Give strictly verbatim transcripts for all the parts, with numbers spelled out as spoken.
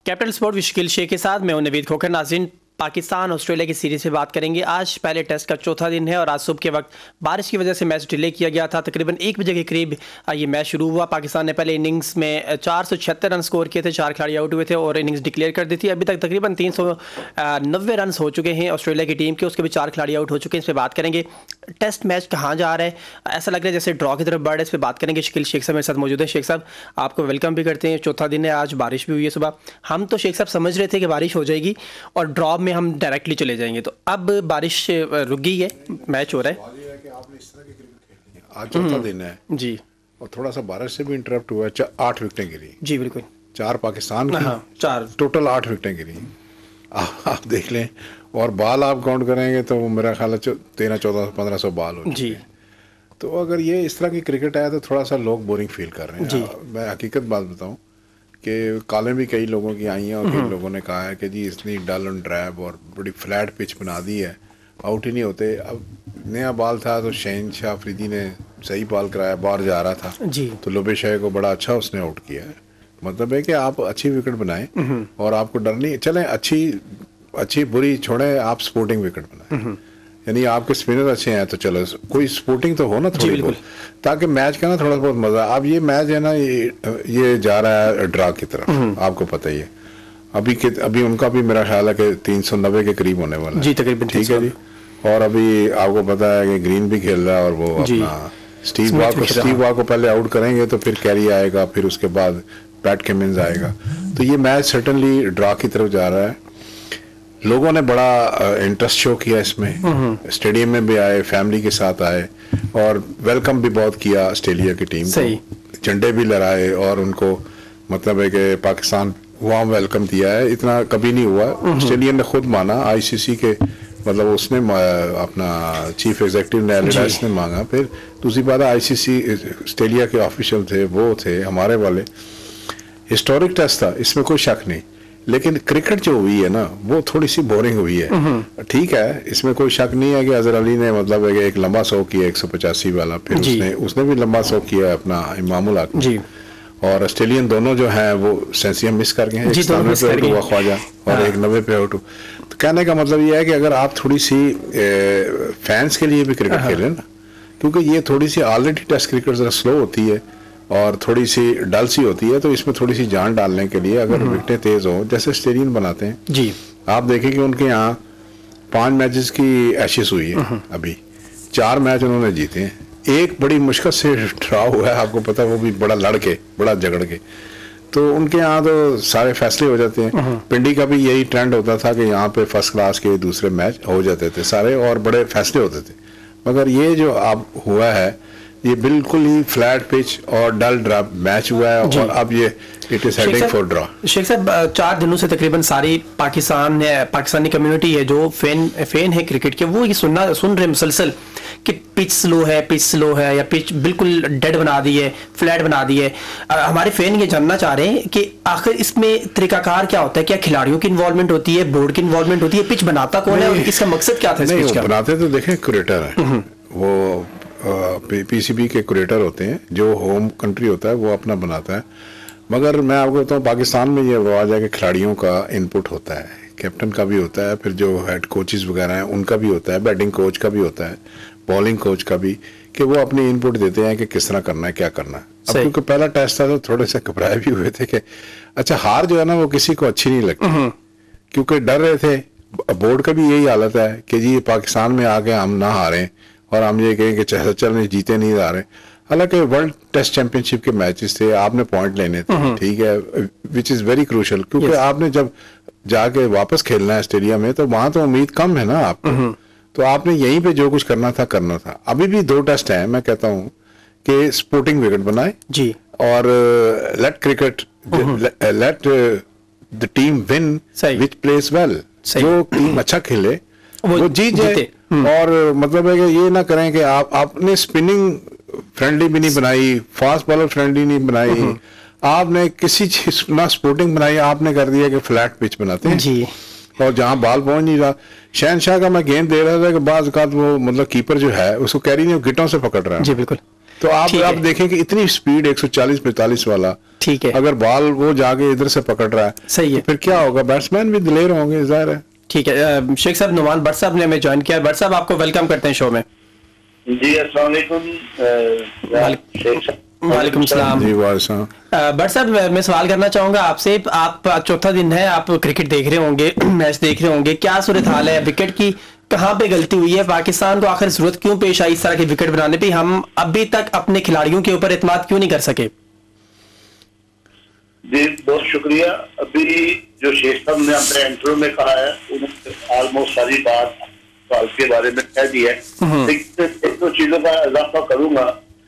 Capital sport विशकिल Sheikh के साथ मैं हूं नवीद खोखर। नाज़रीन, पाकिस्तान ऑस्ट्रेलिया की सीरीज़ से बात करेंगे। आज पहले टेस्ट का चौथा दिन है और आज सुबह के वक्त बारिश की वजह से मैच डिले किया गया था। तकरीबन एक बजे के करीब ये मैच शुरू हुआ। पाकिस्तान ने पहले इनिंग्स में चार सौ छिहत्तर रन स्कोर किए थे, चार खिलाड़ी आउट हुए थे और इनिंग्स डिक्लेयर कर दी थी। अभी तक तकरीबन तीन सौ नब्बे रन हो चुके हैं ऑस्ट्रेलिया की टीम के, उसके भी चार खिलाड़ी आउट हो चुके हैं। इस पर बात करेंगे। टेस्ट मैच कहाँ जा रहा है, ऐसा लग रहा है जैसे ड्रॉ की तरफ बढ़ रहा है। इस पर बात करेंगे। शकील शेख साहब मेरे साथ मौजूद है। शेख साहब, आपको वेलकम भी करते हैं। चौथा दिन है, आज बारिश भी हुई है सुबह। हम तो शेख साहब समझ रहे थे कि बारिश हो जाएगी और ड्रॉ में हम डायरेक्टली चले जाएंगे, तो अब बारिश रुक गई है, मैच हो रहा है। आज चौथा दिन है जी, और थोड़ा सा बारिश से भी इंटरप्ट हुआ है। आठ विकेटें गिरी जी, बिल्कुल। चार पाकिस्तान की, हाँ, चार टोटल आठ विकेटें गिरी। आप, आप देख लें, और बाल आप काउंट करेंगे तो मेरा ख्याल है तेरह चौदह पंद्रह सौ बाल हो जी। तो अगर ये इस तरह की क्रिकेट है तो थोड़ा सा लोग बोरिंग फील कर रहे हैं जी। मैं हकीकत बात बताऊं कि कॉलें भी कई लोगों की आई हैं और कई लोगों ने कहा है कि जी इतनी डल और ड्रैब और बड़ी फ्लैट पिच बना दी है, आउट ही नहीं होते। अब नया बॉल था तो शहनशाह अफरीदी ने सही बॉल कराया, बाहर जा रहा था जी, तो लोबेशाह को बड़ा अच्छा उसने आउट किया है। मतलब है कि आप अच्छी विकेट बनाएं और आपको डर नहीं, चलें अच्छी अच्छी बुरी छोड़े, आप स्पोर्टिंग विकेट बनाएं। यानी आपके स्पिनर अच्छे हैं तो चलो कोई स्पोर्टिंग तो हो ना थोड़ी बहुत, ताकि मैच का ना थोड़ा बहुत मजा। अब ये मैच है ना, ये ये जा रहा है ड्रा की तरफ, आपको पता ही है। अभी के अभी उनका भी मेरा ख्याल है कि तीन सौ नब्बे के करीब होने वाला है जी, तकरीबन। ठीक है जी। और अभी आपको पता है कि ग्रीन भी खेल रहा है और वो अपना स्टीव वॉ को स्टीव वॉ को पहले आउट करेंगे तो फिर कैरी आएगा, फिर उसके बाद पैट कमिंस आएगा। तो ये मैच सर्टनली ड्रा की तरफ जा रहा है। लोगों ने बड़ा इंटरेस्ट शो किया इसमें, स्टेडियम में भी आए, फैमिली के साथ आए और वेलकम भी बहुत किया ऑस्ट्रेलिया की टीम को, झंडे भी लहराए और उनको मतलब है कि पाकिस्तान वार्म वेलकम दिया है। इतना कभी नहीं हुआ। ऑस्ट्रेलिया ने खुद माना, आईसीसी के मतलब उसने अपना चीफ एग्जीक्यूटिव ने एलिडास ने मांगा। फिर दूसरी बात आईसीसी ऑस्ट्रेलिया के ऑफिशियल थे, वो थे हमारे वाले। हिस्टोरिक टेस्ट था, इसमें कोई शक नहीं, लेकिन क्रिकेट जो हुई है ना वो थोड़ी सी बोरिंग हुई है। ठीक है, इसमें कोई शक नहीं है कि अजहर अली ने मतलब है कि एक लंबा सौ किया एक सौ पचासी वाला, फिर उसने उसने भी लंबा सौ किया अपना इमामुल हक जी। और ऑस्ट्रेलियन दोनों जो हैं वो सेंचुरी मिस कर गए हैं, एक सतानवे पे आउट हुआ ख्वाजा और एक नब्बे पे आउट हुआ। तो कहने का मतलब ये है कि अगर आप थोड़ी सी फैंस के लिए भी क्रिकेट खेलें ना, क्योंकि ये थोड़ी सी ऑलरेडी टेस्ट क्रिकेट जरा स्लो होती है और थोड़ी सी डल सी होती है, तो इसमें थोड़ी सी जान डालने के लिए अगर विकेटें तेज हो जैसे ऑस्ट्रेलियन बनाते हैं जी। आप देखें कि उनके यहाँ पांच मैचेस की एशेस हुई है, अभी चार मैच उन्होंने जीते हैं, एक बड़ी मुश्किल से ड्रॉ हुआ है, आपको पता है, वो भी बड़ा लड़के बड़ा झगड़ के। तो उनके यहाँ तो सारे फैसले हो जाते हैं। पिंडी का भी यही ट्रेंड होता था कि यहाँ पे फर्स्ट क्लास के दूसरे मैच हो जाते थे सारे और बड़े फैसले होते थे। मगर ये जो अब हुआ है ये बिल्कुल ही फ्लैट पिच और डल ड्रा मैच हुआ है और अब ये it is heading for draw. Sheikh साहब, चार दिनों से तकरीबन सारी पाकिस्तान है पाकिस्तानी कम्युनिटी है जो फैन फैन है क्रिकेट के, वो ये सुनना सुन रहे मुसलसल कि पिच स्लो है, पिच स्लो है या पिच बिल्कुल डेड बना दी है, फ्लैट बना दी है। हमारे फैन ये जानना चाह रहे हैं कि आखिर इसमें तरीकाकार क्या होता है, क्या खिलाड़ियों की इन्वॉल्वमेंट होती है, बोर्ड की इन्वॉल्वमेंट होती है, पिच बनाता कौन है और इसका मकसद क्या था इस पिच का? बनाते तो देखें क्यूरेटर है, वो पीसीबी के क्यूरेटर होते हैं, जो होम कंट्री होता है वो अपना बनाता है। मगर मैं आपको बताऊँ पाकिस्तान में ये रवाज है कि खिलाड़ियों का इनपुट होता है, कैप्टन का भी होता है, फिर जो हेड कोचेस वगैरह हैं उनका भी होता है, बैटिंग कोच का भी होता है, बॉलिंग कोच का भी, कि वो अपनी इनपुट देते हैं कि किस तरह करना है, क्या करना है। अब क्योंकि पहला टेस्ट था तो थोड़े से घबराए भी हुए थे कि अच्छा हार जो है ना वो किसी को अच्छी नहीं लगती, क्योंकि डर रहे थे। बोर्ड का भी यही हालत है कि जी पाकिस्तान में आके हम ना हारें और हम ये कहें कि चल चल नहीं जीते नहीं आ रहे। हालांकि वर्ल्ड टेस्ट चैंपियनशिप के मैचेस थे, आपने पॉइंट लेने थे, ठीक है, विच इज वेरी क्रूशल, क्योंकि yes. आपने जब जाके वापस खेलना है ऑस्ट्रेलिया में तो वहां तो उम्मीद कम है ना आपको, तो आपने यहीं पे जो कुछ करना था करना था। अभी भी दो टेस्ट हैं, मैं कहता हूँ कि स्पोर्टिंग विकेट बनाए जी और let cricket let the team win which plays well, जो टीम अच्छा खेले वो, वो जीत जाए। और मतलब है कि ये ना करें कि आप आपने स्पिनिंग फ्रेंडली भी नहीं बनाई, फास्ट बॉलर फ्रेंडली नहीं बनाई, आपने किसी चीज ना स्पोर्टिंग बनाई, आपने कर दिया कि फ्लैट पिच बनाते हैं जी। और जहां बॉल पहुंच नहीं रहा, शहनशाह का मैं गेंद दे रहा था कि बाज़ औक़ात वो मतलब कीपर जो है उसको कैरी नहीं गिटों से पकड़ रहा है जी, बिल्कुल। तो आप आप देखें कि इतनी स्पीड एक सौ चालीस पैंतालीस वाला, ठीक है, अगर बॉल वो जाके इधर से पकड़ रहा है, सही है, तो फिर क्या होगा, बैट्समैन भी दिलेर होंगे, जाहिर है। ठीक है, शेख साहब नुमान भट्ट साहब ने हमें ज्वाइन किया। भट्ट साहब आपको वेलकम करते हैं शो में। जी अस्सलाम वालेकुम। वालेकुम सलाम जी। वालेकुम। भट्ट साहब मैं सवाल करना चाहूंगा आपसे, आप चौथा दिन है, आप क्रिकेट देख रहे होंगे, मैच देख रहे होंगे, क्या सूरत हाल है, विकेट की कहाँ पे गलती हुई है, पाकिस्तान को आखिर जरूरत क्यों पेश आई इस तरह के विकेट बनाने पे, हम अभी तक अपने खिलाड़ियों के ऊपर इत्मीनान क्यों नहीं कर सके? जी बहुत शुक्रिया। अभी जो शेख साहब ने अपने इंटरव्यू में कहा है उन्होंने ऑलमोस्ट सारी बात सवाल के बारे में कह दी है, लेकिन एक दो चीजों का इजाफा करूंगा।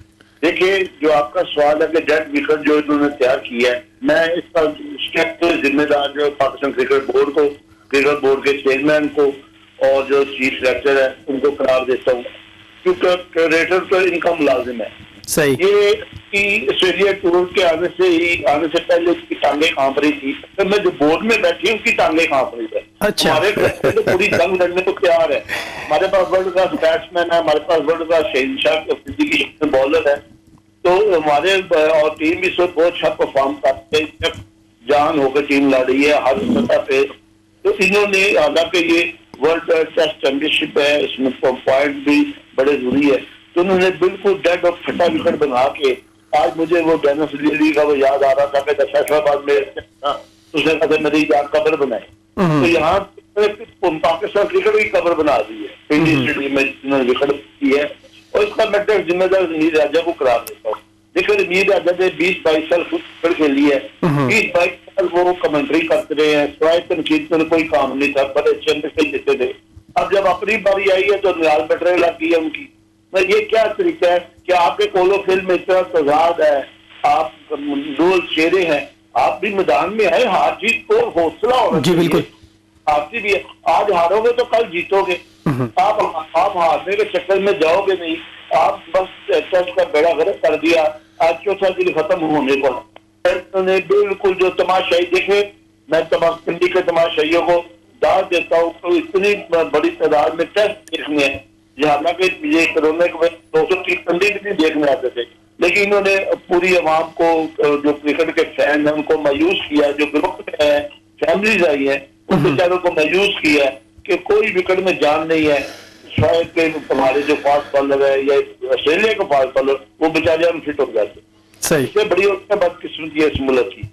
देखिए जो आपका सवाल है कि डेड विकेट जो इन्होंने तैयार किया है, मैं इसका इसके जिम्मेदार जो पाकिस्तान क्रिकेट बोर्ड को, क्रिकेट बोर्ड के चेयरमैन को और जो चीफ सेलेक्टर है उनको करार देता हूँ, क्योंकि क्यूरेटर तो इनका मुलाजिम है। सही। ये कि ऑस्ट्रेलिया टूर के आने से ही आने से पहले उसकी टांगे कांप रही थी, तो मैं जो बोर्ड में बैठी उसकी टांगे कांप रही है। अच्छा। हमारे तो पूरी जंग लड़ने को तैयार है। हमारे पास वर्ल्ड क्लास बैट्समैन है, हमारे पास वर्ल्ड क्लास शहनशाह बॉलर है, तो हमारे और टीम भी सब बहुत अच्छा परफॉर्म करते हैं, जान होकर टीम लड़ रही है हर सतह पे। तो इन्होंने हालांकि ये वर्ल्ड टेस्ट चैंपियनशिप है, इसमें पॉइंट भी बड़े जरूरी है, तो उन्होंने बिल्कुल डेड और फटा विकेट बना के, आज मुझे वो डेनिस लिली का वो याद आ रहा था कि फैसलाबाद में उसने कहा मेरी याद कब्र बनाई, तो यहाँ पाकिस्तान क्रिकेट की कब्र बना दी है इंडियन स्टेडियम में जिन्होंने विकेट की है, और इसका मैं टेस्ट जिम्मेदार रमीज राजा को करार देता हूँ। देखिए रमीज राजा ने बीस बाईस साल फुटबॉल खेली है, बीस बाईस साल वो कमेंट्री करते रहे हैं, सिवाय तनकीद में कोई काम नहीं था, बड़े अच्छे खेल देते थे। अब जब अपनी बारी आई है तो न्याल बैटरे लग गई है उनकी। मैं ये क्या तरीका है कि आपके कोलो फिल्म में इतना तजाद है, आप डोल चेहरे हैं, आप भी मैदान में है, हार जीत को हौसला होना जी बिल्कुल, आपकी भी है। आज हारोगे तो कल जीतोगे, आप आप हारने के चक्कर में जाओगे नहीं, आप बस टेस्ट का बेड़ा गर्क कर दिया, आज चौथा दिन खत्म होने को उन्होंने बिल्कुल जो तमाशाई देखे, मैं तमाशा के तमाशाइयों को दाद देता हूँ, तो इतनी बड़ी तादाद में टेस्ट देखने हैं, हालांकि ये कोरोना के वक्त दो सौ तीस कंडी भी देखने आते थे, लेकिन इन्होंने पूरी आवाम को, जो क्रिकेट के फैन है उनको मायूस किया, जो ग्रुप में है फैमिलीज आई है उन बेचारों को मायूस किया कि कोई विकेट में जान नहीं है, शायद के हमारे जो फास्ट बॉलर है या ऑस्ट्रेलिया का फास्ट बॉलर वो बेचारे अनफिट हो जाते। सही। इससे बड़ी बदकिस्मती है इस मुल्क की।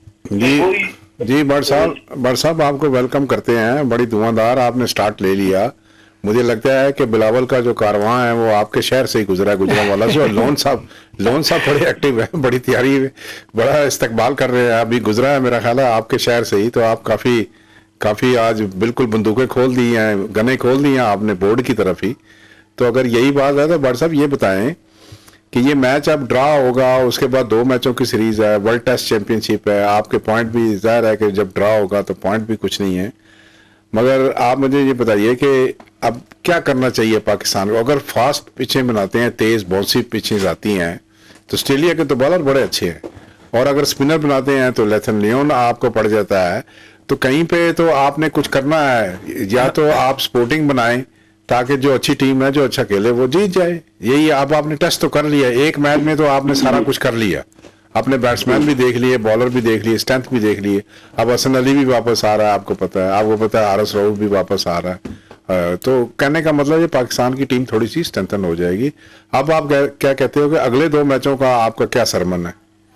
जी जी भट्ट साहब, भट्ट साहब आपको वेलकम करते हैं, बड़ी दुआदार आपने स्टार्ट ले लिया। मुझे लगता है कि बिलावल का जो कारवां है वो आपके शहर से ही गुजरा है, गुजरांवाला से, और लोन साहब लोन साहब बड़े एक्टिव है, बड़ी तैयारी है, बड़ा इस्तकबाल कर रहे हैं। अभी गुजरा है मेरा ख्याल है आपके शहर से ही, तो आप काफ़ी काफ़ी आज बिल्कुल बंदूकें खोल दी हैं, गने खोल दी हैं आपने बोर्ड की तरफ ही। तो अगर यही बात है तो भट्ट साहब ये बताएं कि ये मैच अब ड्रा होगा, उसके बाद दो मैचों की सीरीज है, वर्ल्ड टेस्ट चैंपियनशिप है, आपके पॉइंट भी जाहिर है कि जब ड्रा होगा तो पॉइंट भी कुछ नहीं है, मगर आप मुझे ये बताइए कि अब क्या करना चाहिए पाकिस्तान को? अगर फास्ट पिचें बनाते हैं, तेज बाउंसी पिचें आती हैं, तो ऑस्ट्रेलिया के तो बॉलर बड़े अच्छे हैं, और अगर स्पिनर बनाते हैं तो लेथन लियोन आपको पड़ जाता है, तो कहीं पे तो आपने कुछ करना है, या तो आप स्पोर्टिंग बनाएं ताकि जो अच्छी टीम है जो अच्छा खेले वो जीत जाए। यही आप आपने टेस्ट तो कर लिया, एक मैच में तो आपने सारा कुछ कर लिया, अपने बैट्समैन भी देख लिए, बॉलर भी देख लिए, स्ट्रेंथ भी देख लिए, अब हसन अली भी वापस आ रहा है, आपको पता है, आपको पता है हारिस रऊफ भी वापस आ रहा है, तो कहने का मतलब ये पाकिस्तान की टीम थोड़ी सी स्ट्रेंथन हो जाएगी। अब आप क्या कहते हो कि अगले दो मैचों का आपका क्या सरमन है?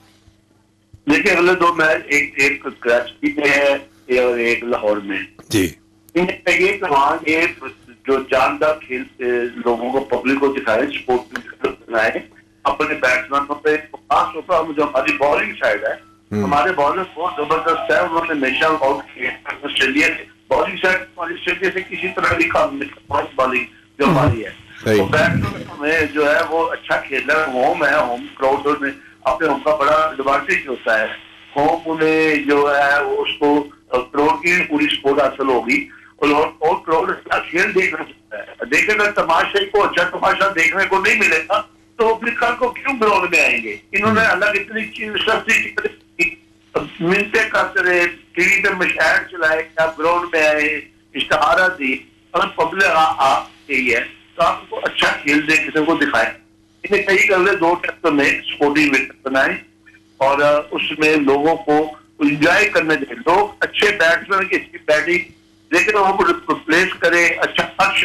देखिए अगले दो मैच एक एक कराची में है और एक लाहौर में जी, ये वहाँ ये जो जानदार खेल लोगों को, पब्लिक को दिखाए, स्पोर्ट बनाए, अपने बैट्समैनों पे खास तौर पर जो हमारी बॉलिंग साइड है, हमारे बॉलर बहुत जबरदस्त है, उन्होंने हमेशा आउट किए ऑस्ट्रेलिया से। बॉलिंग साइड ऑस्ट्रेलिया से किसी तरह की कम बॉलिंग जो हमारी है, तो बैट्समैन में जो है वो अच्छा खेल रहा है, होम है, होम क्राउड में अपने होम का बड़ा एडवांटेज होता है, होम उन्हें जो है उसको क्राउड की पूरी सपोर्ट हासिल होगी, और क्राउड अच्छा खेल देखना चाहता है। देखेगा तमाशे को, अच्छा तमाशा देखने को नहीं मिलेगा तो फिर कल को क्यों ग्राउंड में आएंगे? इन्होंने अलग इतनी चीज सस्ती मिनते करते रहे, टीवी पे मशायर चलाए, आप ग्राउंड में आए, इश्तहारा दी, अगर पब्लिक आ गई है तो आपको अच्छा खेल देखने को दिखाए। इन्हें कई अगले दो टेस्ट में स्पोर्टिंग विकेट बनाए और उसमें लोगों को एंजॉय करने दें। लोग अच्छे बैट्समैन की अच्छी बैटिंग लेकिन वो रिप्लेस करे, अच्छा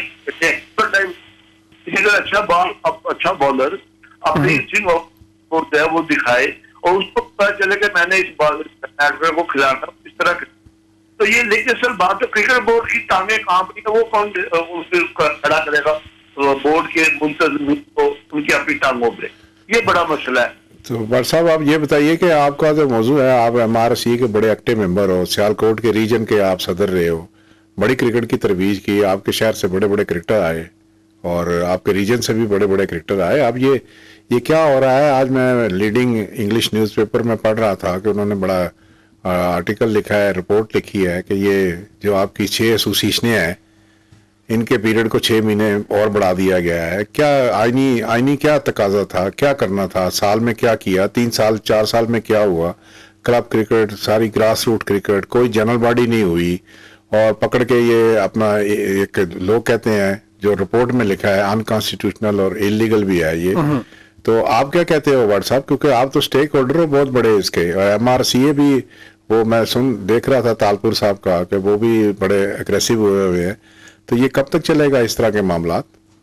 अच्छा बॉल अच्छा बॉलर अपनी स्विंग है वो दिखाए और उसको पता चले कि मैंने इस बैट्समैन को खिलाना इस तरह। तो ये लेकिन असल बात तो क्रिकेट बोर्ड की टांगे कांप रही है, वो कौन खड़ा करेगा बोर्ड के मुंतजिम को उनकी अपनी टांगों पे? ये बड़ा मसला है। तो भट्ट साहब आप ये बताइए कि आपका जो मौजू है, आप एम आर सी के बड़े एक्टिव मेंबर हो, सियालकोट के रीजन के आप सदर रहे हो, बड़ी क्रिकेट की तरवीज की, आपके शहर से बड़े बड़े क्रिकेटर आए और आपके रीजन से भी बड़े बड़े क्रिकेटर आए। अब ये ये क्या हो रहा है? आज मैं लीडिंग इंग्लिश न्यूज़पेपर में पढ़ रहा था कि उन्होंने बड़ा आर्टिकल लिखा है, रिपोर्ट लिखी है कि ये जो आपकी छः एसोसिएशनें हैं इनके पीरियड को छः महीने और बढ़ा दिया गया है। क्या आईनी आईनी क्या तकाजा था, क्या करना था, साल में क्या किया, तीन साल चार साल में क्या हुआ? क्लब क्रिकेट, सारी ग्रास रूट क्रिकेट, कोई जनरल बॉडी नहीं हुई और पकड़ के ये अपना एक लोग कहते हैं जो रिपोर्ट में लिखा है अनकॉन्स्टिट्यूशनल और इलीगल भी है ये। तो आप क्या कहते हो भट्ट साहब, क्योंकि आप तो स्टेक होल्डर हो बहुत बड़े इसके, और एम आर सी ए भी वो मैं सुन देख रहा था तालपुर साहब का कि वो भी बड़े एग्रेसिव हुए हुए हैं। तो ये कब तक चलेगा इस तरह के मामला?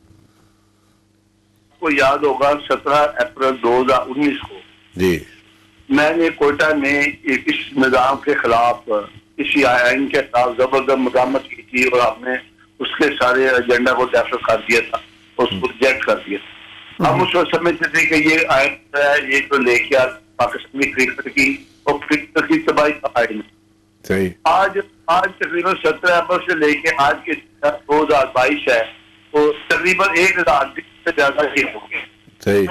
को याद होगा सत्रह अप्रैल दो हजार उन्नीस को जी मैंने कोयटा में इस निजाम के खिलाफ, इसी आइन के खिलाफ जबरदस्त मजामत की थी और आपने उसके सारे एजेंडा को डेफर कर दिया था, उसको रिजेक्ट कर दिया। हम उस वक्त समझते थे कि ये आइन ये तो लेके आ पाकिस्तानी क्रिकेट की और क्रिकेट की तबाही का आइन। सही। आज आज तकरीबन सत्रह अप्रैल से लेके आज के दो हजार बाईस है तो तकरीबन एक हजार से ज्यादा ही हो गए। सही।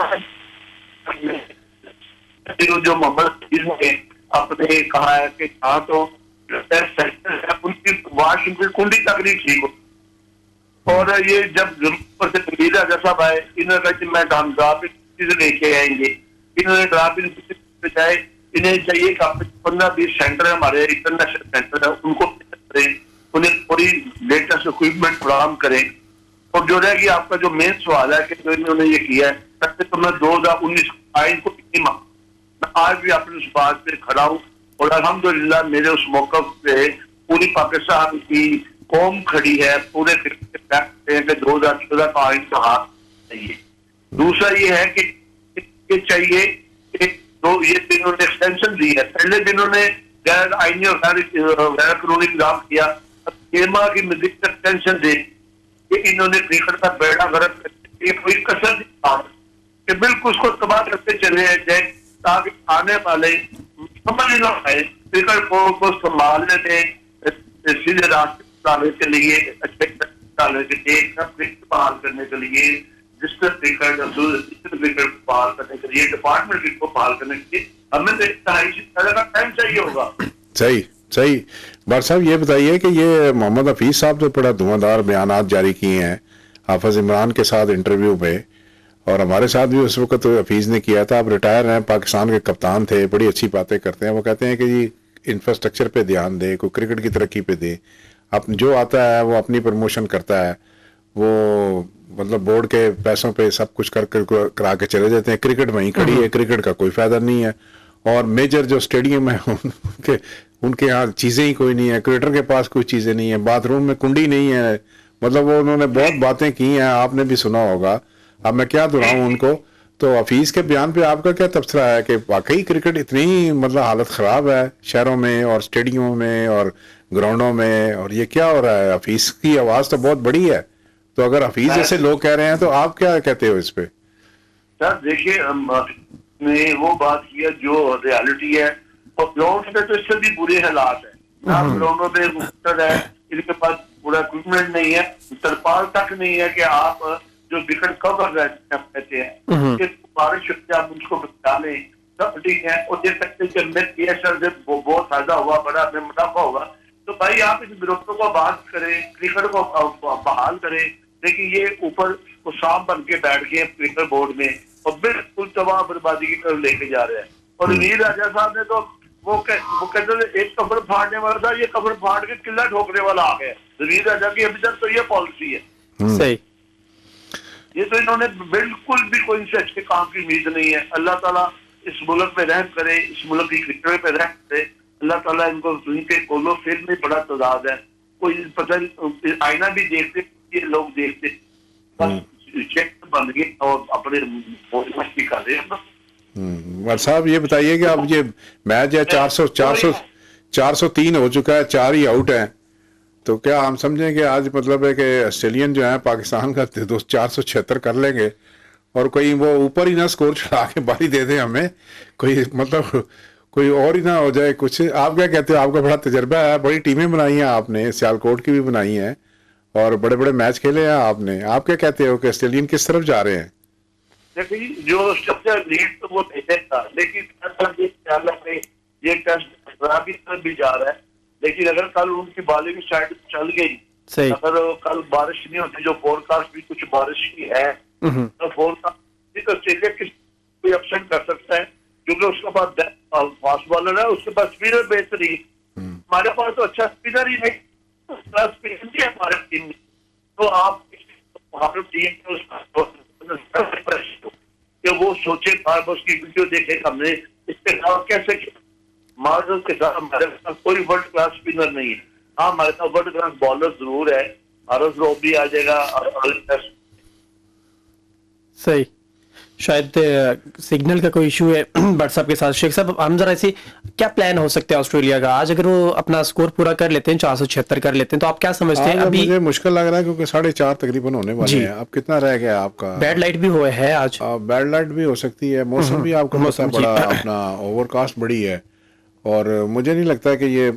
जो मोहम्मद ने अपने कहा है कि हाँ तो उनकी वाशिंगटन कुंडी तक नहीं ठीक हो और ये जब मीर राजा साहब आए इन्होंने कहा कि मैं हम ड्राप चीजें लेके आएंगे। इन्होंने ड्राप बजाय इन्हें चाहिए कि पंद्रह बीस सेंटर हमारे इंटरनेशनल सेंटर है उनको करें, उन्हें पूरी लेटेस्ट इक्विपमेंट फराहम करें। और जो रहेगी आपका जो मेन सवाल है कि जो इन्होंने ये किया है, तो मैं दो हजार उन्नीस आइन को कितनी मांग, मैं आज भी अपने उस बात पे खड़ा हूँ और अल्हम्दुलिल्लाह मेरे उस मौका पे पूरी पाकिस्तान की कौम खड़ी है, पूरे दो हजार चौदह का आइन का हाथ चाहिए। दूसरा ये है कि ये चाहिए कि तो ये इन्होंने एक्सटेंशन दी है, पहले भी इन्होंने गैर आईनी और गैर कानूनी काम किया, खेमा की मजीद एक्सटेंशन दे कि इन्होंने क्रिकेट का बेड़ा गर्क कोई कसर कि बिल्कुल उसको तबाह करते चले जाए ताकि आने वाले समझ ना आए क्रिकेट को, को संभालने दें, सीधे रास्ते डालने के लिए, अच्छे डालने के लिए, क्रिकेट बहाल करने के लिए, डिस्ट्रिक्ट क्रिकेट क्रिकेट बहाल करने के लिए, डिपार्टमेंट क्रिकेट को बहाल करने के लिए हमें तो एक तरह का टाइम चाहिए होगा। सही सही। भट्ट साहब ये बताइए कि ये मोहम्मद हफीज साहब तो बड़ा धुआंधार बयानात जारी किए हैं हाफिज इमरान के साथ इंटरव्यू में, और हमारे साथ भी उस वक्त तो हफीज ने किया था। आप रिटायर हैं, पाकिस्तान के कप्तान थे, बड़ी अच्छी बातें करते हैं। वो कहते हैं कि जी इंफ्रास्ट्रक्चर पे ध्यान दे, कोई क्रिकेट की तरक्की पे दे, अब जो आता है वो अपनी प्रमोशन करता है, वो मतलब बोर्ड के पैसों पे सब कुछ कर कर करा के चले जाते हैं। क्रिकेट वहीं खड़ी है, क्रिकेट का कोई फायदा नहीं है। और मेजर जो स्टेडियम है उनके उनके यहाँ चीज़ें ही कोई नहीं है, क्रिकेटर के पास कोई चीज़ें नहीं है, बाथरूम में कुंडी नहीं है, मतलब वो उन्होंने बहुत बातें की हैं, आपने भी सुना होगा। अब मैं क्या दोहराऊं उनको। तो हफीज़ के बयान पे आपका क्या तबसरा है कि वाकई क्रिकेट इतनी मतलब हालत ख़राब है शहरों में और स्टेडियमों में और ग्राउंडों में, और ये क्या हो रहा है? हफीज़ की आवाज़ तो बहुत बड़ी है, तो अगर हफीज़ जैसे लोग कह रहे हैं तो आप क्या कहते हो इस पे? सर देखिए ने वो बात किया जो रियलिटी है, और ग्राउंड पे तो इससे भी बुरे हालात है। ग्राउंडों पे मुख्तर है, इनके पास पूरा इक्विपमेंट नहीं है, तरपाल तक नहीं है कि आप जो विकेट कवर रहते हैं बारिश से आप उसको बचा लें, सब ठीक है। और देख सकते हैं कि से बहुत फायदा हुआ, बड़ा हमें मुनाफा होगा, तो भाई आप इस विरोधों को बात करें, क्रिकेट को बहाल करें। लेकिन ये ऊपर को सांप बन के बैठ गए क्रिकेट बोर्ड में और बिल्कुल तबाह बर्बादी की तरफ लेके जा रहे हैं। और मीर राजा साहब ने तो वो कह, वो कहते थे एक कब्र फाड़ने वाला था, ये कब्र फाड़ के किला ठोकने वाला आ गया। मीर राजा की अभी तक तो ये पॉलिसी है। सही। ये तो इन्होंने बिल्कुल भी कोई इनसे अच्छे काम की उम्मीद नहीं है। अल्लाह ताला इस मुल्क पे रहम करे, इस मुल्क की क्रिकेट पे रहम करे। अल्लाह ताला इनको उनके कोलो फिल्म में बड़ा तादाद है, कोई पता नहीं आईना भी देखते, ये लोग देखते बस चेक बन गए और अपने मस्ती कर रहे हैं। हम्म साहब ये बताइए कि अब ये मैच है चार सौ चार सौ चार सौ तीन हो चुका है, चार ही आउट है, तो क्या हम समझें कि आज मतलब है कि ऑस्ट्रेलियन जो है पाकिस्तान का दो चार सौ छिहत्तर कर लेंगे और कोई वो ऊपर ही ना स्कोर चढ़ा के बारी दे दे हमें, कोई मतलब कोई और ही ना हो जाए कुछ। आप क्या कहते हो? आपका बड़ा तजर्बा है, बड़ी टीमें बनाई हैं आपने, सियालकोट की भी बनाई हैं और बड़े बड़े मैच खेले हैं आपने, आप क्या कहते हो कि ऑस्ट्रेलियन किस तरफ जा रहे हैं? देखिए जो सबसे लीड तो वो था, लेकिन ये टेस्ट खराबी तरफ भी जा रहा है, लेकिन अगर कल उनकी बॉलिंग साइड चल गई, अगर कल बारिश नहीं होती, जो फोरकास्ट भी कुछ बारिश की है, तो फोरकास्ट ऑस्ट्रेलिया किस कोई अपसेट कर सकता है, क्योंकि उसके पास फास्ट बॉलर है, उसके पास स्पिनर बेहतरीन। हमारे पास तो अच्छा स्पिनर ही नहीं, स्पिनर भी है हमारे टीम में। तो आप हमारी टीम कि वो सोचे बार बार उसकी वीडियो देखे हमने इसके साथ कैसे मार्जन के साथ हमारे पास कोई वर्ल्ड क्लास स्पिनर नहीं है। हाँ हमारे पास वर्ल्ड क्लास बॉलर जरूर है, आरस रॉब भी आ जाएगा। सही, शायद सिग्नल का कोई इशू है व्हाट्सएप के साथ। शेख साहब हम जरा ऐसे क्या प्लान हो सकते हैं ऑस्ट्रेलिया का आज अगर वो अपना स्कोर पूरा कर लेते हैं, चार सौ छिहत्तर कर लेते हैं, तो आप क्या समझते हैं? अभी मुझे मुश्किल लग रहा है क्योंकि साढ़े चार तकरीबन होने वाले हैं। अब कितना रह गया आपका? बैड लाइट भी हुआ है आज, बैड लाइट भी हो सकती है, मौसम भी आपको पता बड़ा अपना ओवरकास्ट बड़ी है, और मुझे नहीं लगता कि ये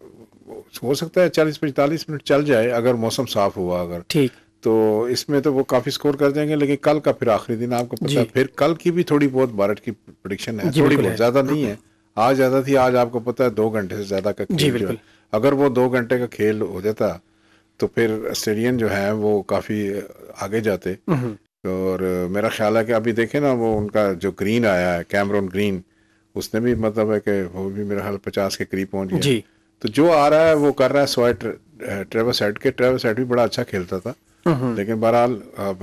हो सकता है चालीस पैंतालीस मिनट चल जाए अगर मौसम साफ हुआ, अगर ठीक तो इसमें तो वो काफी स्कोर कर जाएंगे। लेकिन कल का फिर आखिरी दिन आपको पता है, फिर कल की भी थोड़ी बहुत बारिश की प्रेडिक्शन है, थोड़ी बहुत, ज्यादा नहीं है। आज ज्यादा थी, आज आपको पता है दो घंटे से ज्यादा का खेल जो है, अगर वो दो घंटे का खेल हो जाता तो फिर ऑस्ट्रेलियन जो है वो काफी आगे जाते। और मेरा ख्याल है कि अभी देखे ना वो उनका जो ग्रीन आया है, कैमरन ग्रीन, उसने भी मतलब है कि वो भी मेरा ख्याल पचास के करीब पहुंच गया। तो जो आ रहा है वो कर रहा है स्वाइट ट्रेवर्स हेड के, ट्रेवर्स हेड भी बड़ा अच्छा खेलता था, लेकिन बहरहाल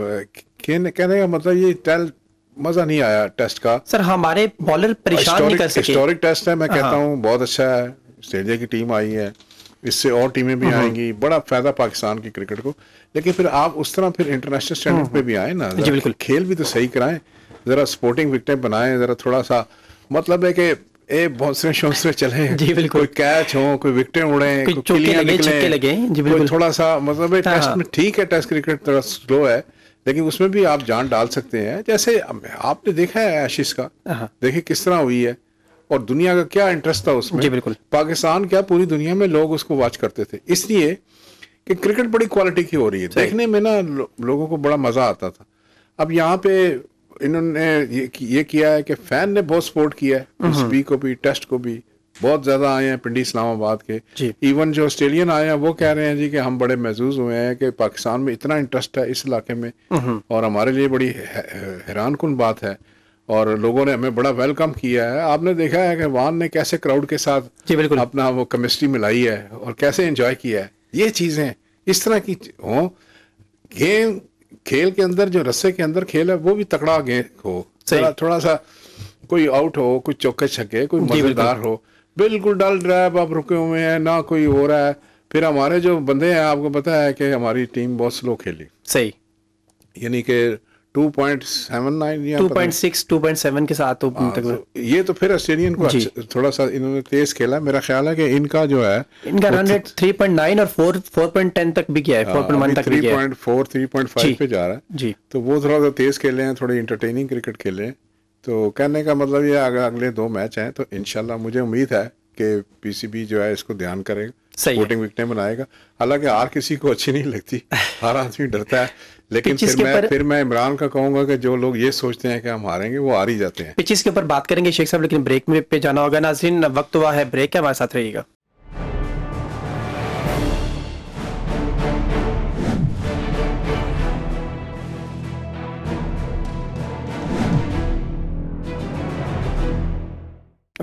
कहने का मतलब ये टेल मजा नहीं आया टेस्ट का। सर हमारे बॉलर परेशान नहीं कर सके। हिस्टोरिक टेस्ट है, मैं कहता हूँ बहुत अच्छा है, ऑस्ट्रेलिया की टीम आई है, इससे और टीमें भी आएंगी, बड़ा फायदा पाकिस्तान की क्रिकेट को। लेकिन फिर आप उस तरह फिर इंटरनेशनल स्टैंडर्ड पे भी आए ना, खेल भी तो सही कराएं, जरा स्पोर्टिंग विकेटें बनाएं, जरा थोड़ा सा मतलब है कि ए भौंसले शौंसले चले, कोई कैच हो, कोई विकेटें उड़े, कोई किलियां निकले, कोई थोड़ा सा मतलब है टेस्ट में ठीक है, टेस्ट क्रिकेट थोड़ा स्लो है, लेकिन उसमें भी आप जान डाल सकते हैं। जैसे आपने देखा है एशिज का, देखिए किस तरह हुई है और दुनिया का क्या इंटरेस्ट था उसमें। जी बिल्कुल, पाकिस्तान क्या पूरी दुनिया में लोग उसको वॉच करते थे, इसलिए कि क्रिकेट बड़ी क्वालिटी की हो रही है, देखने में ना लो, लोगों को बड़ा मजा आता था। अब यहाँ पे इन्होंने ये, ये किया है कि फैन ने बहुत सपोर्ट किया है, इस बी को भी, टेस्ट को भी, बहुत ज्यादा आए हैं पिंडी इस्लामाबाद के। इवन जो ऑस्ट्रेलियन आए हैं वो कह रहे हैं जी कि हम बड़े महसूस हुए हैं कि पाकिस्तान में इतना इंटरेस्ट है इस इलाके में, और हमारे लिए बड़ी हैरान कुन बात है, और लोगों ने हमें बड़ा वेलकम किया है। आपने देखा है कि वान ने कैसे क्राउड के साथ अपना वो केमिस्ट्री मिलाई है और कैसे एंजॉय किया है। ये चीजें इस तरह की हो, गेम खेल के अंदर जो रस्से के अंदर खेल है वो भी तगड़ा गेम हो, थोड़ा सा कोई आउट हो, कोई चौके छक्के, कोई मजेदार हो, बिल्कुल डल रहा है, आप रुके हुए हैं ना, कोई हो रहा है। फिर हमारे जो बंदे हैं, आपको पता है कि हमारी टीम बहुत स्लो खेली, सही, यानी कि टू पॉइंट सेवन नाइन या two point six, two point seven के साथ तो, तो ये तो फिर ऑस्ट्रेलियन को थोड़ा सा इन्होंने तेज खेला। मेरा ख्याल है कि इनका जो है इनका run rate three point nine और फोर पॉइंट टेन तक भी गया है, फोर पॉइंट वन तक भी गया है, three point four, three point five पे जा रहा है जी। तो वो थोड़ा सा तेज खेले हैं, थोड़ी इंटरटेनिंग क्रिकेट खेले हैं। तो कहने का मतलब ये अगर अगले दो मैच हैं तो इंशाल्लाह मुझे उम्मीद है कि पीसीबी जो है इसको ध्यान करेगा, स्पोर्टिंग विकेटें बनाएगा। हालांकि हार किसी को अच्छी नहीं लगती, हर आदमी डरता है, लेकिन फिर मैं फिर मैं इमरान का कहूंगा कि जो लोग ये सोचते हैं कि हम हारेंगे वो हार ही जाते हैं। पिचेस के ऊपर बात करेंगे शेख साहब, लेकिन ब्रेक में पे जाना होगा। नाज़रीन वक्त हुआ है ब्रेक है, हमारे साथ रहिएगा।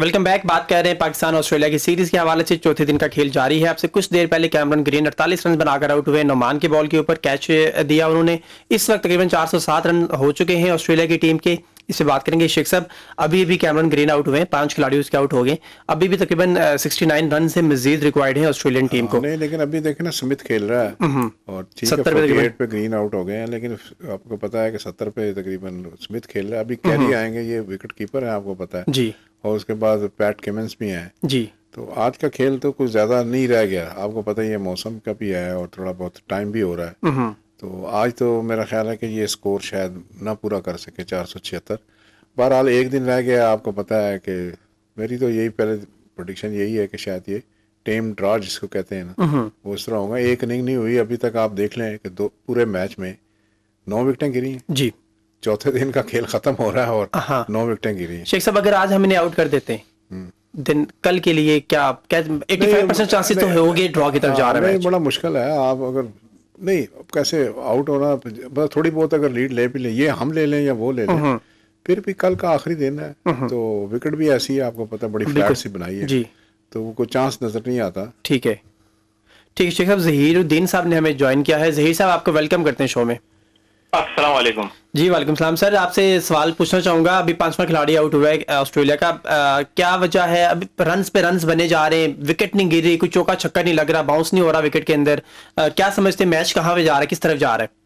Welcome back. बात कर रहे हैं पाकिस्तान ऑस्ट्रेलिया की सीरीज के हवाले से। चौथे दिन का खेल जारी है। आपसे कुछ देर पहले कैमरन ग्रीन अड़तालीस रन बनाकर आउट हुए। नोमान के बॉल के ऊपर कैच दिया उन्होंने। इस वक्त तकरीबन चार सौ सात रन हो चुके हैं ऑस्ट्रेलिया की टीम के। इससे बात करेंगे शेख साहब। अभी भी कैमरन ग्रीन आउट हुए हैं, पांच खिलाड़ी उसके आउट हो गए। अभी भी तकरीबन उनहत्तर रन से मजीद रिक्वायर्ड है ऑस्ट्रेलियन टीम को। नहीं, लेकिन अभी देखे ना, स्मिथ खेल रहा है और ठीक है अड़तालीस पे ग्रीन आउट हो गए हैं, लेकिन आपको पता है कि सत्तर पे तकरीबन स्मिथ खेल रहा है। अभी कैरी आएंगे, ये विकेट कीपर है, आपको पता है जी, और उसके बाद पैट कमिंस भी हैं जी। तो आज का खेल तो कुछ ज्यादा नहीं रह गया। आपको पता ही है मौसम का भी है और थोड़ा बहुत टाइम भी हो रहा है। तो आज तो मेरा ख्याल है कि ये स्कोर शायद ना पूरा कर सके, चार सौ छिहत्तर। बहरहाल एक दिन रह गया। आपको पता है कि मेरी तो यही पहले प्रेडिक्शन यही है कि शायद ये टेम ड्रॉ जिसको कहते हैं ना, वो इस तरह होगा। एक इनिंग नहीं हुई अभी तक। आप देख लें कि दो पूरे मैच में नौ विकेटें गिरी हैं जी। चौथे दिन का खेल खत्म हो रहा है और हाँ। नौ विकेटें गिरी हैं। शेख साहब, अगर आज हम इन्हें आउट कर देते हैं दिन कल के लिए क्या पचासी परसेंट चांसेस तो होंगे ड्रॉ की तरफ जा रहा है? बड़ा मुश्किल है। आप अगर नहीं कैसे आउट होना, थोड़ी बहुत अगर लीड ले भी लें, ये हम ले लें या वो ले लें, फिर भी कल का आखिरी दिन है तो विकेट भी ऐसी है, आपको पता, बड़ी फ्लैट सी बनाई है जी, तो वो कोई चांस नजर नहीं आता। ठीक है, ठीक है। शेख साहब, जहीरुद्दीन साहब ने हमें ज्वाइन किया है। जहीर साहब, आपको वेलकम करते हैं शो में। अस्सलाम वालेकुम। जी वालेकुम सलाम। सर, आपसे सवाल पूछना चाहूंगा। अभी पांचवा खिलाड़ी आउट हुआ है ऑस्ट्रेलिया का, आ, क्या वजह है? अभी रन्स पे रन्स बने जा रहे हैं, विकेट नहीं गिर रही, कोई चौका छक्का नहीं लग रहा, बाउंस नहीं हो रहा विकेट के अंदर। आ, क्या समझते हैं मैच कहाँ पे जा रहा है, किस तरफ जा रहा है?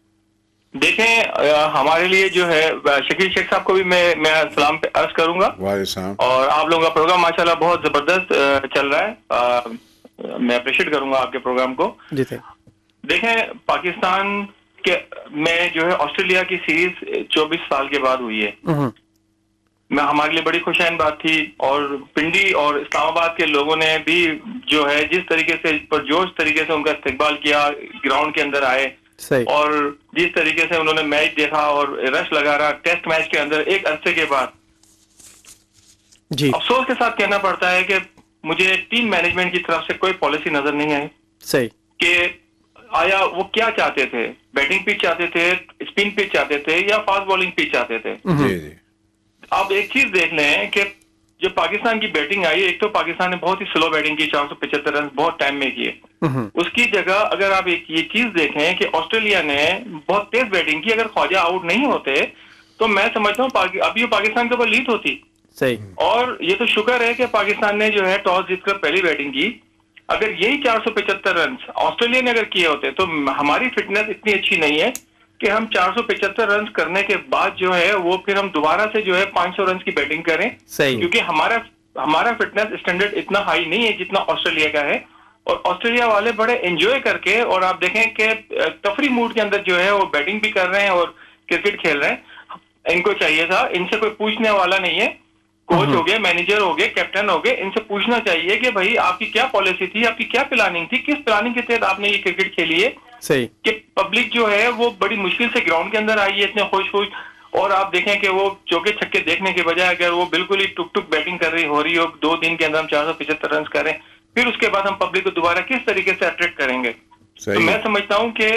देखें, हमारे लिए जो है शकील शेख साहब को भी मैं मैं सलाम पे अर्ज करूंगा, और आप लोगों का प्रोग्राम माशाल्लाह बहुत जबरदस्त चल रहा है। आ, मैं अप्रिशिएट करूंगा आपके प्रोग्राम को। जी देखें, पाकिस्तान के में जो है ऑस्ट्रेलिया की सीरीज चौबीस साल के बाद हुई है। मैं हमारे लिए बड़ी खुशैन बात थी, और पिंडी और इस्लामाबाद के लोगों ने भी जो है जिस तरीके से पुरजोश तरीके से उनका इस्तकबाल किया, ग्राउंड के अंदर आए सही। और जिस तरीके से उन्होंने मैच देखा और रश लगा रहा टेस्ट मैच के अंदर एक अरसे के बाद, जी अफसोस के साथ कहना पड़ता है कि मुझे टीम मैनेजमेंट की तरफ से कोई पॉलिसी नजर नहीं आई सही कि आया वो क्या चाहते थे, बैटिंग पिच चाहते थे, स्पिन पिच चाहते थे, या फास्ट बॉलिंग पिच चाहते थे। जी जी। आप एक चीज देख लें कि जो पाकिस्तान की बैटिंग आई, एक तो पाकिस्तान ने बहुत ही स्लो बैटिंग की, चार सौ पचहत्तर रन बहुत टाइम में किए। उसकी जगह अगर आप एक ये चीज देखें कि ऑस्ट्रेलिया ने बहुत तेज बैटिंग की। अगर ख्वाजा आउट नहीं होते तो मैं समझता हूँ अभी पाकिस्तान के ऊपर लीड होती सही। और ये तो शुक्र है कि पाकिस्तान ने जो है टॉस जीतकर पहली बैटिंग की। अगर यही चार सौ पचहत्तर रन ऑस्ट्रेलिया ने अगर किए होते तो हमारी फिटनेस इतनी अच्छी नहीं है कि हम चार सौ पचहत्तर रन करने के बाद जो है वो फिर हम दोबारा से जो है पांच सौ रन की बैटिंग करें सही। क्योंकि हमारा हमारा फिटनेस स्टैंडर्ड इतना हाई नहीं है जितना ऑस्ट्रेलिया का है। और ऑस्ट्रेलिया वाले बड़े एंजॉय करके, और आप देखें कि तफरी मूड के अंदर जो है वो बैटिंग भी कर रहे हैं और क्रिकेट खेल रहे हैं। इनको चाहिए था, इनसे कोई पूछने वाला नहीं है, कोच हो गए, मैनेजर हो गए, कैप्टन हो गए, इनसे पूछना चाहिए कि भाई आपकी क्या पॉलिसी थी, आपकी क्या प्लानिंग थी, किस प्लानिंग के तहत आपने ये क्रिकेट खेली है। सही कि पब्लिक जो है वो बड़ी मुश्किल से ग्राउंड के अंदर आई है इतने खुश खुश, और आप देखें कि वो चौके छक्के देखने के बजाय अगर वो बिल्कुल ही टुक टुक बैटिंग कर रही हो रही हो, दो दिन के अंदर हम चार सौ पचहत्तर रन करें, फिर उसके बाद हम पब्लिक को दोबारा किस तरीके से अट्रैक्ट करेंगे। तो मैं समझता हूँ कि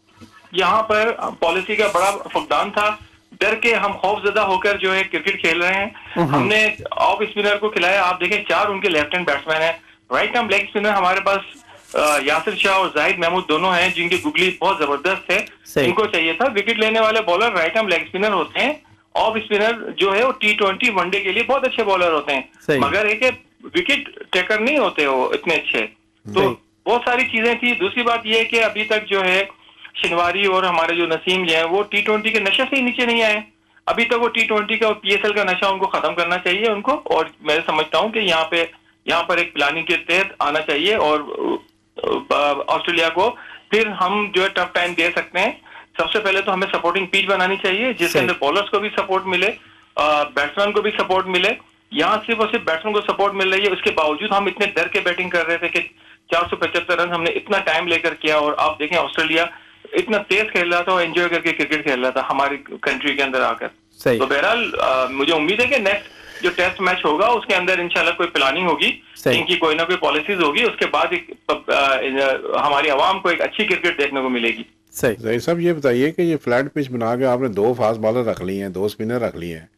यहाँ पर पॉलिसी का बड़ा फुकदान था। डर के हम खौफजदा होकर जो है क्रिकेट खेल रहे हैं। हमने ऑफ स्पिनर को खिलाया। आप देखें चार उनके लेफ्ट हैंड बैट्समैन है, राइट आर्म लेग स्पिनर हमारे पास यासिर शाह और जाहिद महमूद दोनों हैं जिनकी गुगली बहुत जबरदस्त है। इनको चाहिए था विकेट लेने वाले bowler right arm leg spinner होते हैं। ऑफ स्पिनर जो है वो टी ट्वेंटी वनडे के लिए बहुत अच्छे बॉलर होते हैं, मगर एक विकेट टेकर नहीं होते वो इतने अच्छे। तो बहुत सारी चीजें थी। दूसरी बात यह है कि अभी तक जो है शिनवारी और हमारे जो नसीम जो है वो टी ट्वेंटी के नशे से ही नीचे नहीं आए अभी तक। वो टी ट्वेंटी का और पीएसएल का नशा उनको खत्म करना चाहिए उनको, और मैं समझता हूँ कि यहाँ पे यहाँ पर एक प्लानिंग के तहत आना चाहिए, और ऑस्ट्रेलिया को फिर हम जो है टफ टाइम दे सकते हैं। सबसे पहले तो हमें सपोर्टिंग पिच बनानी चाहिए जिसके अंदर बॉलर्स को भी सपोर्ट मिले, बैट्समैन को भी सपोर्ट मिले। यहाँ सिर्फ और सिर्फ बैट्समैन को सपोर्ट मिल रही है, उसके बावजूद हम इतने डर के बैटिंग कर रहे थे कि चार सौ पचहत्तर रन हमने इतना टाइम लेकर किया। और आप देखें ऑस्ट्रेलिया इतना तेज खेल रहा था और एंजॉय करके क्रिकेट खेल रहा था हमारी कंट्री के अंदर आकर। तो बहरहाल मुझे उम्मीद है कि नेक्स्ट जो टेस्ट मैच होगा उसके अंदर इंशाल्लाह कोई प्लानिंग होगी, इनकी कोई ना कोई पॉलिसीज होगी, उसके बाद एक, आ, हमारी आवाम को एक अच्छी क्रिकेट देखने को मिलेगी। सही सब ये बताइए कि ये फ्लैट पिच बना के आपने दो फास्ट बॉलर रख लिए हैं, दो स्पिनर रख लिए हैं,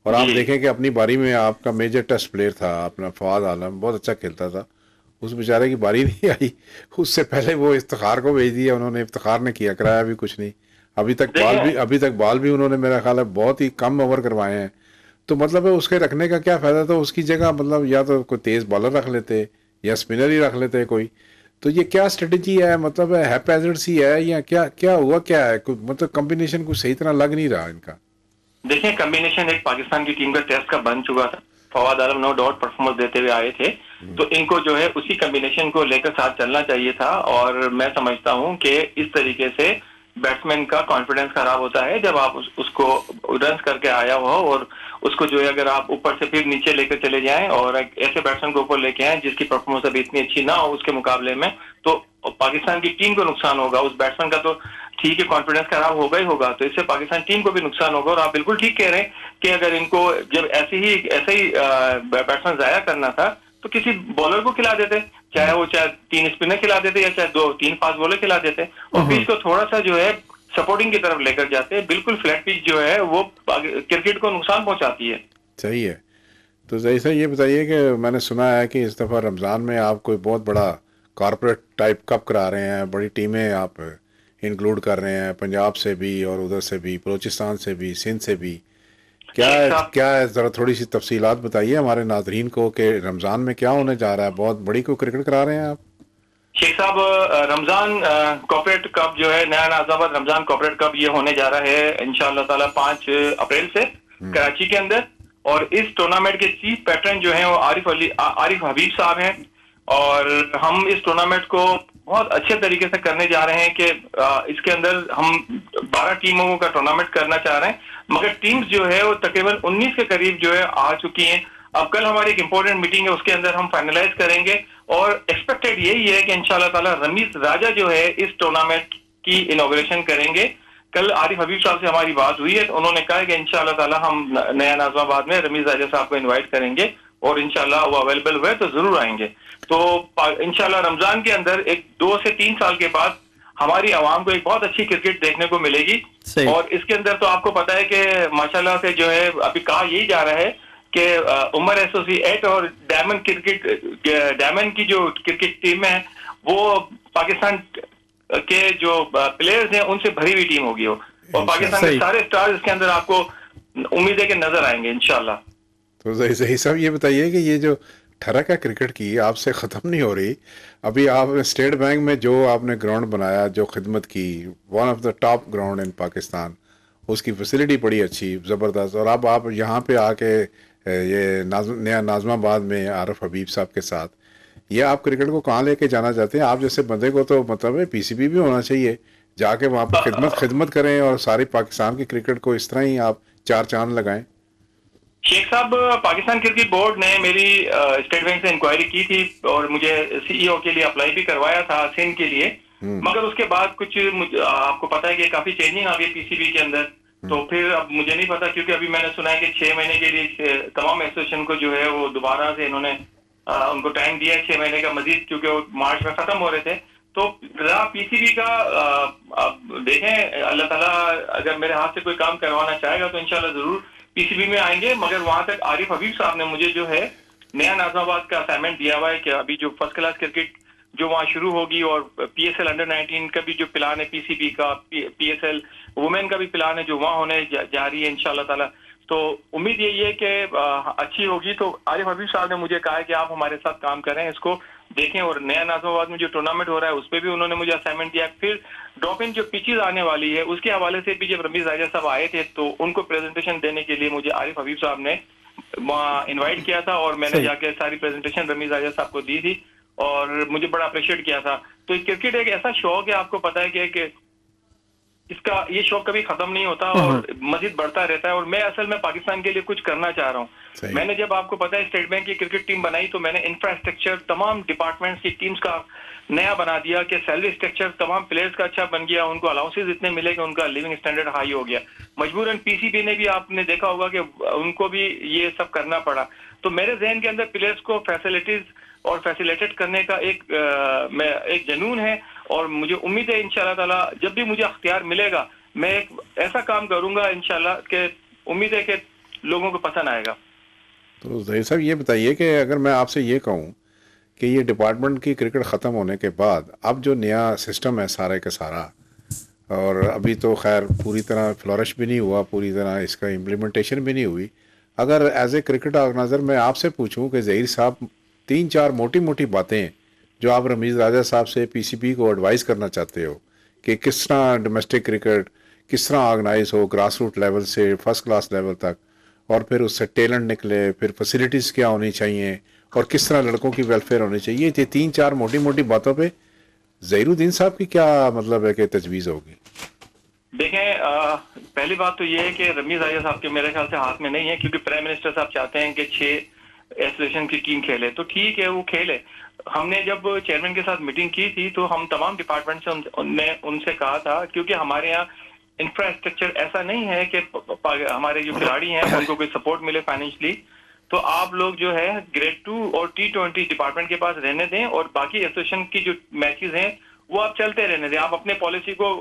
और आप देखें कि अपनी बारी में आपका मेजर टेस्ट प्लेयर था अपना फवाद आलम, बहुत अच्छा खेलता था, उस बेचारे की बारी नहीं आई, उससे पहले वो इफ्तिखार को भेज दिया उन्होंने, इफ्तिखार ने किया कराया भी कुछ नहीं, अभी तक बाल भी अभी तक बाल भी उन्होंने मेरा ख्याल है बहुत ही कम ओवर करवाए हैं। तो मतलब है उसके रखने का क्या फ़ायदा था, उसकी जगह मतलब या तो कोई तेज़ बॉलर रख लेते या स्पिनर ही रख लेते कोई। तो ये क्या स्ट्रेटजी है, मतलब है हैपेजर्ड सी है या क्या क्या हुआ क्या है, मतलब कॉम्बिनेशन कुछ सही तरह लग नहीं रहा इनका। देखिए कॉम्बिनेशन एक पाकिस्तान की टीम का टेस्ट का बन चुका था, Fawad Alam no doubt performance देते हुए आए थे, तो इनको जो है उसी कॉम्बिनेशन को लेकर साथ चलना चाहिए था। और मैं समझता हूं कि इस तरीके से बैट्समैन का कॉन्फिडेंस खराब होता है जब आप उस, उसको रन करके आया हो और उसको जो है अगर आप ऊपर से फिर नीचे लेकर चले जाएं और एक ऐसे बैट्समैन को ऊपर लेके आए जिसकी परफॉर्मेंस अभी इतनी अच्छी ना हो उसके मुकाबले में, तो पाकिस्तान की टीम को नुकसान होगा। उस बैट्समैन का तो ठीक है कॉन्फिडेंस खराब होगा ही होगा, तो इससे पाकिस्तान टीम को भी नुकसान होगा। और आप बिल्कुल ठीक कह रहे हैं कि अगर इनको जब ऐसे ही ऐसे ही बैट्समैन जाया करना था तो किसी बॉलर को खिला देते, चाहे वो चाहे तीन स्पिनर खिला देते या चाहे दो तीन फास्ट बॉलर खिला देते, और पिच को थोड़ा सा जो है सपोर्टिंग की तरफ लेकर जाते। बिल्कुल फ्लैट पिच जो है वो क्रिकेट को नुकसान पहुंचाती है। सही है। तो जैसा ये बताइए कि मैंने सुना है कि इस दफ़ा रमज़ान में आप कोई बहुत बड़ा कॉर्पोरेट टाइप कप करा रहे हैं, बड़ी टीमें आप इंक्लूड कर रहे हैं, पंजाब से भी और उधर से भी, बलूचिस्तान से भी, सिंध से भी। क्या है क्या है ज़रा थोड़ी सी तफसीलात बताइए हमारे नाजरीन को कि रमज़ान में क्या होने जा रहा है। बहुत बड़ी कोई क्रिकेट करा रहे हैं आप? शेख साहब, रमजान कॉर्पोरेट कप जो है नया नाज़ाबाद रमजान कॉर्पोरेट कप ये होने जा रहा है इंशाअल्लाह ताला पाँच अप्रैल से कराची के अंदर। और इस टूर्नामेंट के चीफ पैटर्न जो है वो आरिफ अली आरिफ हबीब साहब हैं, और हम इस टूर्नामेंट को बहुत अच्छे तरीके से करने जा रहे हैं कि इसके अंदर हम बारह टीमों का टूर्नामेंट करना चाह रहे हैं, मगर टीम्स जो है वो तकरीबन उन्नीस के करीब जो है आ चुकी हैं। अब कल हमारी एक इंपॉर्टेंट मीटिंग है, उसके अंदर हम फाइनलाइज करेंगे और एक्सपेक्टेड यही है कि इंशाल्लाह ताला रमीज राजा जो है इस टूर्नामेंट की इनॉग्रेशन करेंगे। कल आरिफ हबीब साहब से हमारी बात हुई है तो उन्होंने कहा है कि इंशाल्लाह ताला हम नया नाज़िमाबाद में रमीज राजा साहब को इनवाइट करेंगे और इंशाल्लाह वो अवेलेबल हुए तो जरूर आएंगे। तो इंशाल्लाह रमजान के अंदर एक दो से तीन साल के बाद हमारी आवाम को एक बहुत अच्छी क्रिकेट देखने को मिलेगी। और इसके अंदर तो आपको पता है कि माशाल्लाह से जो है अभी कहा यही जा रहा है कि उमर एसोसिएट और डायमंड क्रिकेट डायमंड की जो क्रिकेट टीम है वो पाकिस्तान के जो प्लेयर्स हैं उनसे भरी हुई टीम होगी, और पाकिस्तान के सारे स्टार्स इसके अंदर आपको उम्मीद है कि नजर आएंगे इंशाल्लाह। तो सही सही सब ये बताइए कि ये जो ठरक है क्रिकेट की आपसे ख़त्म नहीं हो रही। अभी आपने स्टेट बैंक में जो आपने ग्राउंड बनाया, जो खिदमत की, one of the top ground in Pakistan, उसकी फैसिलिटी बड़ी अच्छी ज़बरदस्त, और अब आप यहाँ पे आके ये नाज, नया नाज़िमाबाद में आरिफ हबीब साहब के साथ ये आप क्रिकेट को कहाँ लेके जाना चाहते हैं? आप जैसे बंदे को तो मतलब है पीसीबी भी होना चाहिए, जाके वहाँ पर खिदमत खिदमत करें और सारी पाकिस्तान की क्रिकेट को इस तरह ही आप चार चांद लगाएं। शेख साहब, पाकिस्तान क्रिकेट बोर्ड ने मेरी स्टेट बैंक से इंक्वायरी की थी और मुझे सीईओ के लिए अप्लाई भी करवाया था सिंध के लिए, मगर उसके बाद कुछ आपको पता है कि काफी चेंजिंग आ गई पीसीबी के अंदर, तो फिर अब मुझे नहीं पता, क्योंकि अभी मैंने सुना है कि छह महीने के लिए तमाम एसोसिएशन को जो है वो दोबारा से इन्होंने आ, उनको टाइम दिया है छह महीने का मजीद, क्योंकि वो मार्च में खत्म हो रहे थे। तो पीसीबी का अब देखें, अल्लाह ताला अगर मेरे हाथ से कोई काम करवाना चाहेगा तो इंशाल्लाह जरूर पीसीबी में आएंगे। मगर वहां तक आरिफ हबीब साहब ने मुझे जो है नया नाज़िमाबाद का असाइनमेंट दिया हुआ है कि अभी जो फर्स्ट क्लास क्रिकेट जो वहाँ शुरू होगी और पीएसएल अंडर नाइनटीन का भी जो प्लान है, पीसीबी का पीएसएल वुमेन का भी प्लान है जो वहाँ होने जा, जा रही है इंशाल्लाह ताला। तो उम्मीद यही है कि अच्छी होगी। तो आरिफ हबीब साहब ने मुझे कहा है कि आप हमारे साथ काम करें, इसको देखें, और नया नाज़िमाबाद में जो टूर्नामेंट हो रहा है उस पर भी उन्होंने मुझे असाइनमेंट दिया। फिर ड्रॉप इन जो पिचेज आने वाली है उसके हवाले से भी जब रमीज राजा साहब आए थे तो उनको प्रेजेंटेशन देने के लिए मुझे आरिफ हबीब साहब ने वहाँ इन्वाइट किया था और मैंने जाके सारी प्रेजेंटेशन रमीज राजा साहब को दी थी और मुझे बड़ा अप्रिशिएट किया था। तो क्रिकेट एक ऐसा शौक है, आपको पता है कि इसका ये शौक कभी खत्म नहीं होता और मजीद बढ़ता रहता है, और मैं असल में पाकिस्तान के लिए कुछ करना चाह रहा हूँ। मैंने जब आपको पता है स्टेट बैंक की क्रिकेट टीम बनाई तो मैंने इंफ्रास्ट्रक्चर तमाम डिपार्टमेंट्स की टीम्स का नया बना दिया कि सैलरी स्ट्रक्चर तमाम प्लेयर्स का अच्छा बन गया, उनको अलाउंसेज इतने मिले कि उनका लिविंग स्टैंडर्ड हाई हो गया। मजबूरन पीसीबी ने भी आपने देखा होगा कि उनको भी ये सब करना पड़ा। तो मेरे जहन के अंदर प्लेयर्स को फैसिलिटीज और फैसिलिटेट करने का एक आ, मैं एक जनून है, और मुझे उम्मीद है इंशाल्लाह ताला जब भी मुझे अख्तियार मिलेगा मैं एक ऐसा काम करूंगा इंशाल्लाह कि उम्मीद है कि लोगों को पसंद आएगा। तो ज़हीर साहब ये बताइए कि अगर मैं आपसे ये कहूँ कि ये डिपार्टमेंट की क्रिकेट ख़त्म होने के बाद अब जो नया सिस्टम है सारे का सारा, और अभी तो खैर पूरी तरह फ्लोरिश भी नहीं हुआ, पूरी तरह इसका इम्प्लीमेंटेशन भी नहीं हुई, अगर एज ए क्रिकेट ऑर्गेनाइज़र मैं आपसे पूछूं कि ज़हीर साहब तीन चार मोटी मोटी बातें जो आप रमीज़ राजा साहब से पीसीबी को एडवाइस करना चाहते हो कि किस तरह डोमेस्टिक क्रिकेट किस तरह ऑर्गेनाइज हो ग्रास रूट लेवल से फर्स्ट क्लास लेवल तक, और फिर उससे टैलेंट निकले, फिर फैसिलिटीज़ क्या होनी चाहिए और किस तरह लड़कों की वेलफेयर होनी चाहिए, ये तीन चार मोटी मोटी बातों पे ज़हीरुद्दीन साहब की क्या मतलब है कि तजवीज़ होगी? देखें, आ, पहली बात तो ये है कि रमीज राजा साहब के मेरे ख्याल से हाथ में नहीं है, क्योंकि प्राइम मिनिस्टर साहब चाहते हैं कि छह एसोसिएशन की टीम खेले, तो ठीक है वो खेले। हमने जब चेयरमैन के साथ मीटिंग की थी तो हम तमाम डिपार्टमेंट से उन, उनने उनसे कहा था, क्योंकि हमारे यहाँ इंफ्रास्ट्रक्चर ऐसा नहीं है कि हमारे जो खिलाड़ी हैं उनको कोई सपोर्ट मिले फाइनेंशियली, तो आप लोग जो है ग्रेड टू और टी ट्वेंटी डिपार्टमेंट के पास रहने दें और बाकी एसोसिएशन की जो मैचेस हैं वो आप चलते रहने दें। आप अपने पॉलिसी को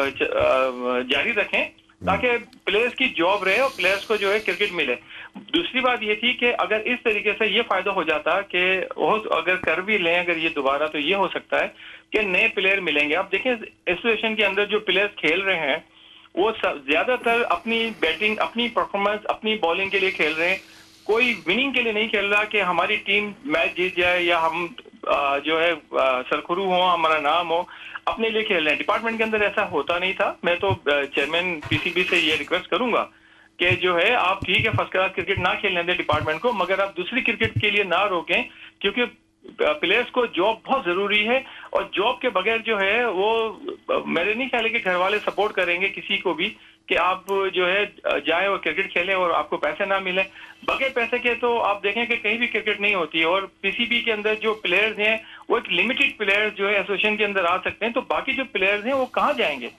जारी रखें ताकि प्लेयर्स की जॉब रहे और प्लेयर्स को जो है क्रिकेट मिले। दूसरी बात ये थी कि अगर इस तरीके से ये फायदा हो जाता कि वो अगर कर भी लें अगर ये दोबारा, तो ये हो सकता है कि नए प्लेयर मिलेंगे। आप देखें एसोसिएशन के अंदर जो प्लेयर्स खेल रहे हैं वो ज्यादातर अपनी बैटिंग, अपनी परफॉर्मेंस, अपनी बॉलिंग के लिए खेल रहे हैं, कोई विनिंग के लिए नहीं खेल रहा कि हमारी टीम मैच जीत जाए या हम आ, जो है सरखुरू हो, हमारा नाम हो, अपने लिए खेल रहे हैं। डिपार्टमेंट के अंदर ऐसा होता नहीं था। मैं तो चेयरमैन पीसीबी से ये रिक्वेस्ट करूंगा कि जो है आप ठीक है फर्स्ट क्लास क्रिकेट ना खेलने दें डिपार्टमेंट को, मगर आप दूसरी क्रिकेट के लिए ना रोकें, क्योंकि प्लेयर्स को जॉब बहुत जरूरी है और जॉब के बगैर जो है वो मेरे नहीं ख्याल है कि घर वाले सपोर्ट करेंगे किसी को भी कि आप जो है जाए और क्रिकेट खेलें और आपको पैसे ना मिले। बगैर पैसे के तो आप देखें कि कहीं भी क्रिकेट नहीं होती है, और पीसीबी के अंदर जो प्लेयर्स हैं वो एक लिमिटेड प्लेयर्स जो है एसोसिएशन के अंदर आ सकते हैं, तो बाकी जो प्लेयर्स हैं वो कहाँ जाएंगे?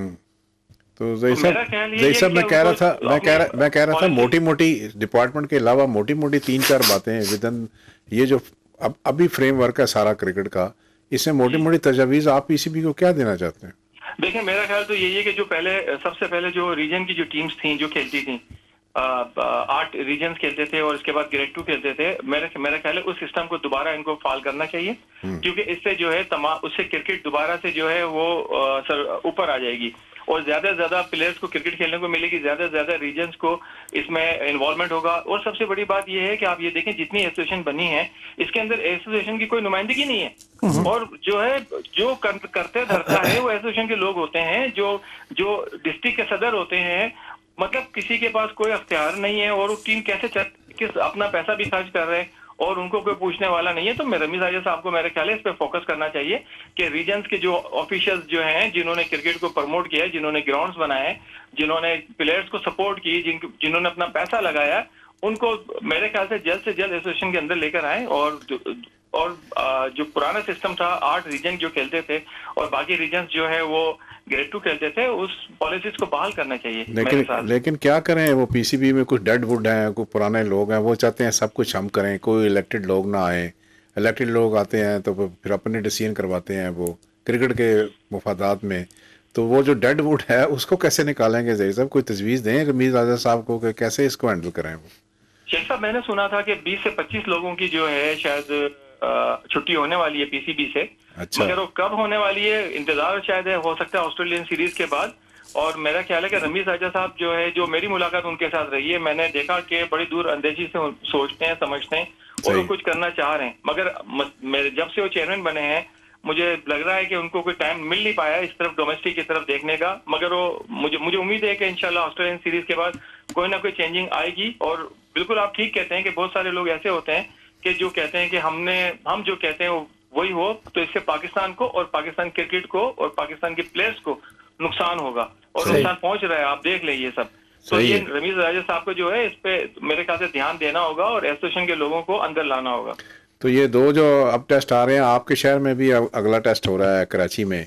तो जैसा जैसा मैं कह रहा था मैं कह रहा मैं कह रहा था मोटी मोटी डिपार्टमेंट के अलावा मोटी मोटी तीन चार बातें विदन ये जो अब अभी फ्रेमवर्क है सारा क्रिकेट का, इसमें मोटी मोटी तजावीज़ आप पीसीबी को क्या देना चाहते हैं? देखिए मेरा ख्याल तो यही है कि जो पहले सबसे पहले जो रीजन की जो टीम्स थी जो खेलती थी, आठ रीजन्स खेलते थे और इसके बाद ग्रेड टू खेलते थे, मेरा मेरा ख्याल है उस सिस्टम को दोबारा इनको फॉल करना चाहिए, क्योंकि इससे जो है तमाम उससे क्रिकेट दोबारा से जो है वो ऊपर आ जाएगी और ज्यादा से ज्यादा प्लेयर्स को क्रिकेट खेलने को मिलेगी, ज्यादा से ज्यादा रीजन्स को इसमें इन्वॉल्वमेंट होगा। और सबसे बड़ी बात यह है कि आप ये देखें जितनी एसोसिएशन बनी है इसके अंदर एसोसिएशन की कोई नुमाइंदगी नहीं है, और जो है जो कर, करते धरता है वो एसोसिएशन के लोग होते हैं, जो जो डिस्ट्रिक्ट के सदर होते हैं, मतलब किसी के पास कोई अख्तियार नहीं है और वो टीम कैसे चल, किस अपना पैसा भी खर्च कर रहे हैं और उनको कोई पूछने वाला नहीं है। तो मैं रमीज राजा साहब को मेरे ख्याल है इस पे फोकस करना चाहिए कि रीजन्स के जो ऑफिशियल्स जो हैं जिन्होंने क्रिकेट को प्रमोट किया है, जिन्होंने ग्राउंड्स बनाए, जिन्होंने प्लेयर्स को सपोर्ट की, जिन जिन्होंने अपना पैसा लगाया, उनको मेरे ख्याल से जल्द से जल्द एसोसिएशन के अंदर लेकर आए और और जो पुराना सिस्टम था आठ रीजन जो खेलते थे और बाकी रीजन जो है वो ग्रेड टू खेलते थे, उस पॉलिसीज को बहाल करना चाहिए। लेकिन लेकिन क्या करें, वो पीसीबी में कुछ डेड वुड हैं, कुछ पुराने लोग हैं, वो चाहते हैं सब कुछ हम करें, कोई इलेक्टेड लोग ना आए। इलेक्टेड लोग आते हैं तो फिर अपने डिसीजन करवाते हैं वो क्रिकेट के मुफादात में, तो वो जो डेड वुड है उसको कैसे निकालेंगे? जय साहब कोई तजवीज़ दें रमीज राजा साहब को कि कैसे इसको हैंडल करें। वो शेख साहब मैंने सुना था कि बीस से पच्चीस लोगों की जो है शायद छुट्टी होने वाली है पीसीबी से। अच्छा। मगर वो कब होने वाली है इंतजार शायद है, हो सकता है ऑस्ट्रेलियन सीरीज के बाद। और मेरा ख्याल है कि रमीज राजा साहब जो है, जो मेरी मुलाकात उनके साथ रही है, मैंने देखा कि बड़ी दूर अंदेशी से सोचते हैं, समझते हैं और वो कुछ करना चाह रहे हैं। मगर जब से वो चेयरमैन बने हैं मुझे लग रहा है कि उनको कोई टाइम मिल नहीं पाया इस तरफ डोमेस्टिक की तरफ देखने का। मगर वो मुझे मुझे उम्मीद है कि इंशाल्लाह ऑस्ट्रेलियन सीरीज के बाद कोई ना कोई चेंजिंग आएगी। और बिल्कुल आप ठीक कहते हैं कि बहुत सारे लोग ऐसे होते हैं कि जो कहते हैं कि हमने हम जो कहते हैं वही हो, तो इससे पाकिस्तान को और पाकिस्तान क्रिकेट को और पाकिस्तान के प्लेयर्स को नुकसान होगा और नुकसान पहुंच रहा है। आप देख लें ये सब। तो ये रमीज राजा साहब को जो है इस पे मेरे ख्याल से ध्यान देना होगा और एसोसिएशन के लोगों को अंदर लाना होगा। तो ये दो जो अब टेस्ट आ रहे हैं, आपके शहर में भी अगला टेस्ट हो रहा है कराची में,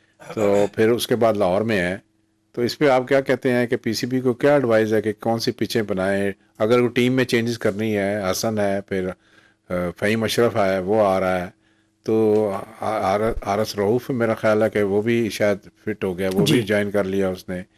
तो फिर उसके बाद लाहौर में है, तो इस पे आप क्या कहते हैं कि पीसीबी को क्या एडवाइस है कि कौन सी पिचें बनाएं? अगर वो टीम में चेंजेस करनी है, हसन है, फिर फ़हीम अशरफ है, वो आ रहा है, तो आर एस रऊफ मेरा ख्याल है कि वो भी शायद फिट हो गया, वो भी ज्वाइन कर लिया उसने,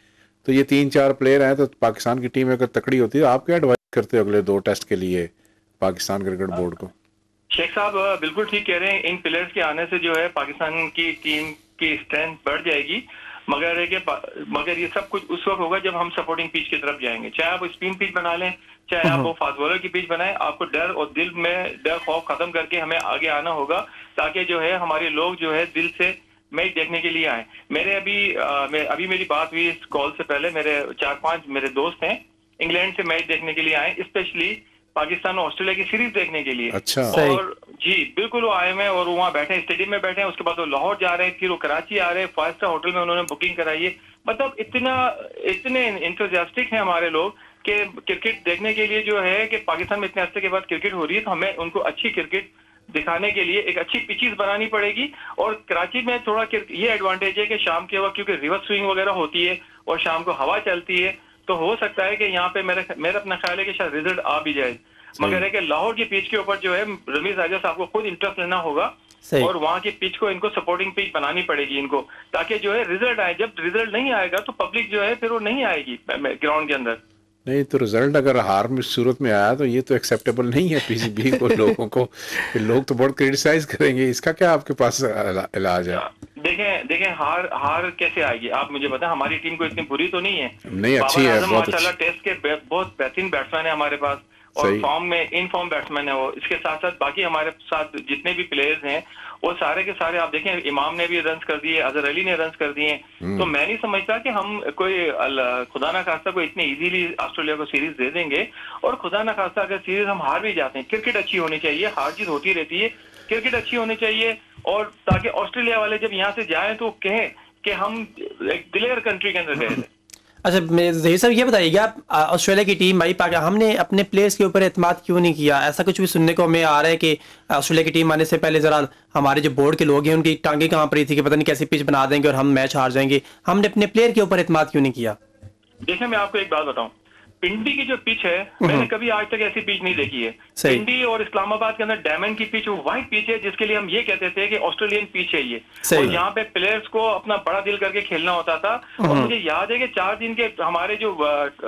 तो ये तीन चार प्लेयर हैं, तो पाकिस्तान की टीम अगर तकड़ी होती है, आप क्या एडवाइस करते हो अगले दो टेस्ट के लिए पाकिस्तान क्रिकेट बोर्ड को? शेख साहब बिल्कुल ठीक कह रहे हैं, इन प्लेयर्स के आने से जो है पाकिस्तान की टीम की स्ट्रेंथ बढ़ जाएगी, मगर है कि मगर ये सब कुछ उस वक्त होगा जब हम सपोर्टिंग पिच की तरफ जाएंगे। चाहे आप स्पिन पिच बना लें, चाहे आप वो फास्ट बॉलर की पिच बनाएं, आपको डर और दिल में डर खौफ खत्म करके हमें आगे आना होगा, ताकि जो है हमारे लोग जो है दिल से मैच देखने के लिए आए। मेरे अभी आ, मैं, अभी मेरी बात हुई इस कॉल से पहले, मेरे चार पांच मेरे दोस्त हैं इंग्लैंड से मैच देखने के लिए आए, स्पेशली पाकिस्तान और ऑस्ट्रेलिया की सीरीज देखने के लिए। अच्छा। और जी बिल्कुल वो आए हैं और वहाँ बैठे स्टेडियम में बैठे हैं, उसके बाद वो लाहौर जा रहे हैं, फिर वो कराची आ रहे हैं, फाइव स्टार होटल में उन्होंने बुकिंग कराई है। मतलब इतना इतने इंथुजियास्टिक हैं हमारे लोग कि क्रिकेट देखने के लिए जो है कि पाकिस्तान में इतने अरसे के बाद क्रिकेट हो रही है, तो हमें उनको अच्छी क्रिकेट दिखाने के लिए एक अच्छी पिचेस बनानी पड़ेगी। और कराची में थोड़ा ये एडवांटेज है कि शाम के वक्त क्योंकि रिवर्स स्विंग वगैरह होती है और शाम को हवा चलती है, तो हो सकता है कि यहाँ पे मेरा मेरा अपना ख्याल है कि शायद रिजल्ट आ भी जाए। मगर है कि लाहौर की पिच के ऊपर जो है रमीज राजा साहब को खुद इंटरेस्ट लेना होगा और वहाँ की पिच को इनको सपोर्टिंग पिच बनानी पड़ेगी इनको, ताकि जो है रिजल्ट आए। जब रिजल्ट नहीं आएगा तो पब्लिक जो है फिर वो नहीं आएगी ग्राउंड के अंदर। नहीं तो रिजल्ट अगर हार में सूरत में आया तो ये तो एक्सेप्टेबल नहीं है पीसीबी को, लोगों को लोग तो बहुत क्रिटिसाइज करेंगे। इसका क्या आपके पास इलाज है? देखें देखें हार हार कैसे आएगी आप मुझे बताएं। हमारी टीम को इतनी बुरी तो नहीं है, नहीं अच्छी है, बहुत माशाल्लाह टेस्ट के बहुत बेहतरीन बैट्समैन है हमारे पास और फॉर्म में इन फॉर्म बैट्समैन है वो। इसके साथ साथ बाकी हमारे साथ जितने भी प्लेयर्स हैं वो सारे के सारे आप देखें, इमाम ने भी रन्स कर दिए, अजहर अली ने रन्स कर दिए। तो मैं नहीं समझता कि हम कोई खुदा ना खास्ता को इतने इजीली ऑस्ट्रेलिया को सीरीज दे देंगे। और खुदा ना खास्ता अगर सीरीज हम हार भी जाते हैं, क्रिकेट अच्छी होनी चाहिए, हार जीत होती रहती है, क्रिकेट अच्छी होनी चाहिए। और ताकि ऑस्ट्रेलिया वाले जब यहाँ से जाएं तो कहें कि हम एक दिलेर कंट्री के अंदर गए थे। अच्छा जहीर साहब ये बताइएगा, ऑस्ट्रेलिया की टीम भाई पाक हमने अपने प्लेयर्स के ऊपर एतमाद क्यों नहीं किया? ऐसा कुछ भी सुनने को हमें आ रहा है कि ऑस्ट्रेलिया की टीम आने से पहले जरा हमारे जो बोर्ड के लोग हैं उनकी टांगे कहाँ पड़ी थी कि पता नहीं कैसी पिच बना देंगे और हम मैच हार जाएंगे। हमने अपने प्लेयर के ऊपर एतमाद क्यों नहीं किया? देखिए मैं आपको एक बात बताऊं, पिंडी की जो पिच है मैंने कभी आज तक ऐसी पिच नहीं देखी है। पिंडी और इस्लामाबाद के अंदर डायमंड की पिच वो वाइट पिच है जिसके लिए हम ये कहते थे कि ऑस्ट्रेलियन पिच है ये, और यहाँ पे प्लेयर्स को अपना बड़ा दिल करके खेलना होता था। और मुझे याद है कि चार दिन के हमारे जो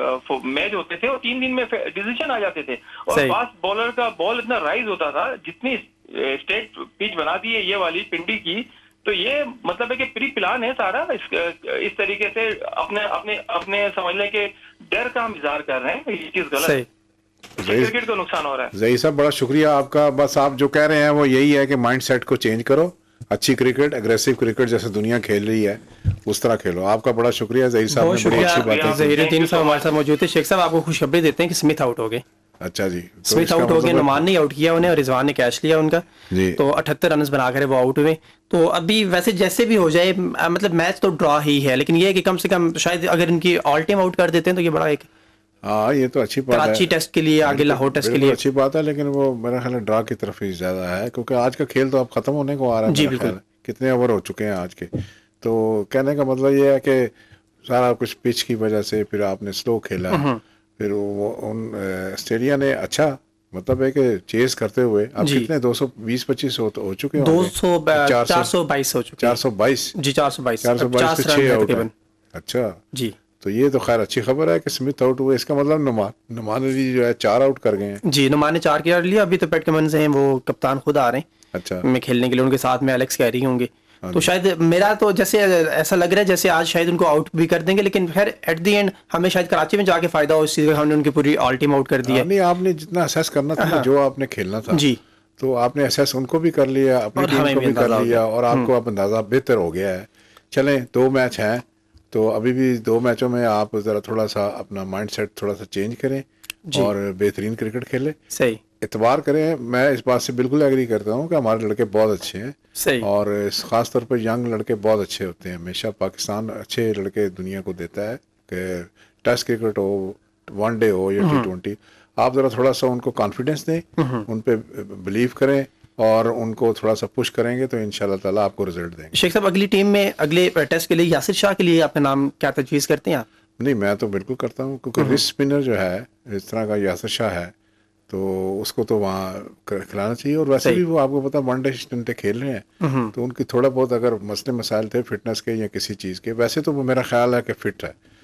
मैच होते थे वो तीन दिन में डिसीजन आ जाते थे और फास्ट बॉलर का बॉल इतना राइज होता था। जितनी स्टेट पिच बना दी है ये वाली पिंडी की, तो ये मतलब है कि प्री प्लान है सारा। इस, इस तरीके से अपने अपने अपने समझ लें कि डर का हम इजहार कर रहे हैं, ये चीज गलत है, क्रिकेट को नुकसान हो रहा है। जही साहब बड़ा शुक्रिया आपका। बस आप जो कह रहे हैं वो यही है कि माइंड सेट को चेंज करो, अच्छी क्रिकेट, अग्रेसिव क्रिकेट जैसे दुनिया खेल रही है उस तरह खेलो। आपका बड़ा शुक्रिया जहीर साहब, ने बड़ी अच्छी बात है। ज़हीरुद्दीन साहब हमारे साथ मौजूद थे। शेख साहब आपको खुशखबरी देते हैं कि स्मिथ आउट हो गए। अच्छा जी, तो स्मिथ आउट हो गए, नुमान ने आउट किया उन्हें और रिजवान ने कैच लिया उनका, तो अठहत्तर रन बनाकर वो आउट हुए। तो अभी वैसे जैसे भी हो जाए मतलब मैच तो ड्रॉ ही है, लेकिन ये है कि कम से कम शायद अगर इनकी ऑल टाइम आउट कर देते हैं तो ये बड़ा एक हाँ ये तो अच्छी बात है। कराची टेस्ट के लिए आगे लाहौर टेस्ट के लिए अच्छी बात है, लेकिन वो मेरा ख्याल ड्रा की तरफ ही ज्यादा है क्योंकि आज का खेल तो अब खत्म होने को आ रहा है। जी बिल्कुल, कितने ओवर हो चुके हैं आज के। तो कहने का मतलब ये है कि सारा कुछ पिच की वजह से फिर आपने स्लो खेला, फिर वो उन ऑस्ट्रेलिया ने अच्छा मतलब है कि चेस करते हुए अब कितने दो सौ बीस पच्चीस हो, हो चुके हैं, दो सौ चार सौ बाईस हो चुके, चार सौ बाईस जी चार सौ बाईस चार सौ बाईस पे छह आउट है। अच्छा जी, तो ये तो खैर अच्छी खबर है कि स्मिथ आउट हुए। इसका मतलब नुमान नुमान अली जो है चार आउट कर गए हैं। जी नुमान ने चार किया लिया। अभी तो पैट कमिंस हैं, वो कप्तान खुद आ रहे हैं अच्छा में खेलने के लिए, उनके साथ में एलेक्स कैरी होंगे। तो शायद मेरा तो जैसे ऐसा लग रहा है जैसे आज शायद उनको आउट भी कर देंगे, लेकिन फिर एट द एंड हमें शायद कराची में जाके फायदा हो इस चीज का, हमने उनकी पूरी ऑल टीम आउट कर दी है। नहीं आपने जितना असेस करना था, जो आपने खेलना था जी, तो आपने असेस उनको भी कर लिया, अपनी टीम को भी कर लिया और आपको अब अंदाजा बेहतर हो गया है। चलें दो मैच हैं तो अभी भी दो मैचों में आप जरा थोड़ा सा अपना माइंड सेट थोड़ा सा चेंज करें और बेहतरीन क्रिकेट खेलें, सही इतबार करें। मैं इस बात से बिल्कुल एग्री करता हूँ कि हमारे लड़के बहुत अच्छे हैं सही, और ख़ास तौर पर यंग लड़के बहुत अच्छे होते हैं। हमेशा पाकिस्तान अच्छे लड़के दुनिया को देता है कि टेस्ट क्रिकेट हो, वनडे हो या टी ट्वेंटी, आप ज़रा थोड़ा सा उनको कॉन्फिडेंस दें, उन पर बिलीव करें और उनको थोड़ा सा पुश करेंगे तो इंशाल्लाह ताला आपको रिजल्ट देंगे। शेख साहब अगली टीम में अगले टेस्ट के लिए यासिर शाह के लिए आपका नाम क्या तजवीज़ करते हैं आप? नहीं मैं तो बिल्कुल करता हूँ क्योंकि रिस्ट स्पिनर जो है इस तरह का यासिर शाह है तो उसको तो वहाँ खिलाना चाहिए। और वैसे भी वो आपको पता वनडे स्टंटे खेल रहे हैं तो उनकी थोड़ा बहुत अगर मसले मसाइल थे फिटनेस के या किसी चीज़ के, वैसे तो वो मेरा ख्याल है कि फिट है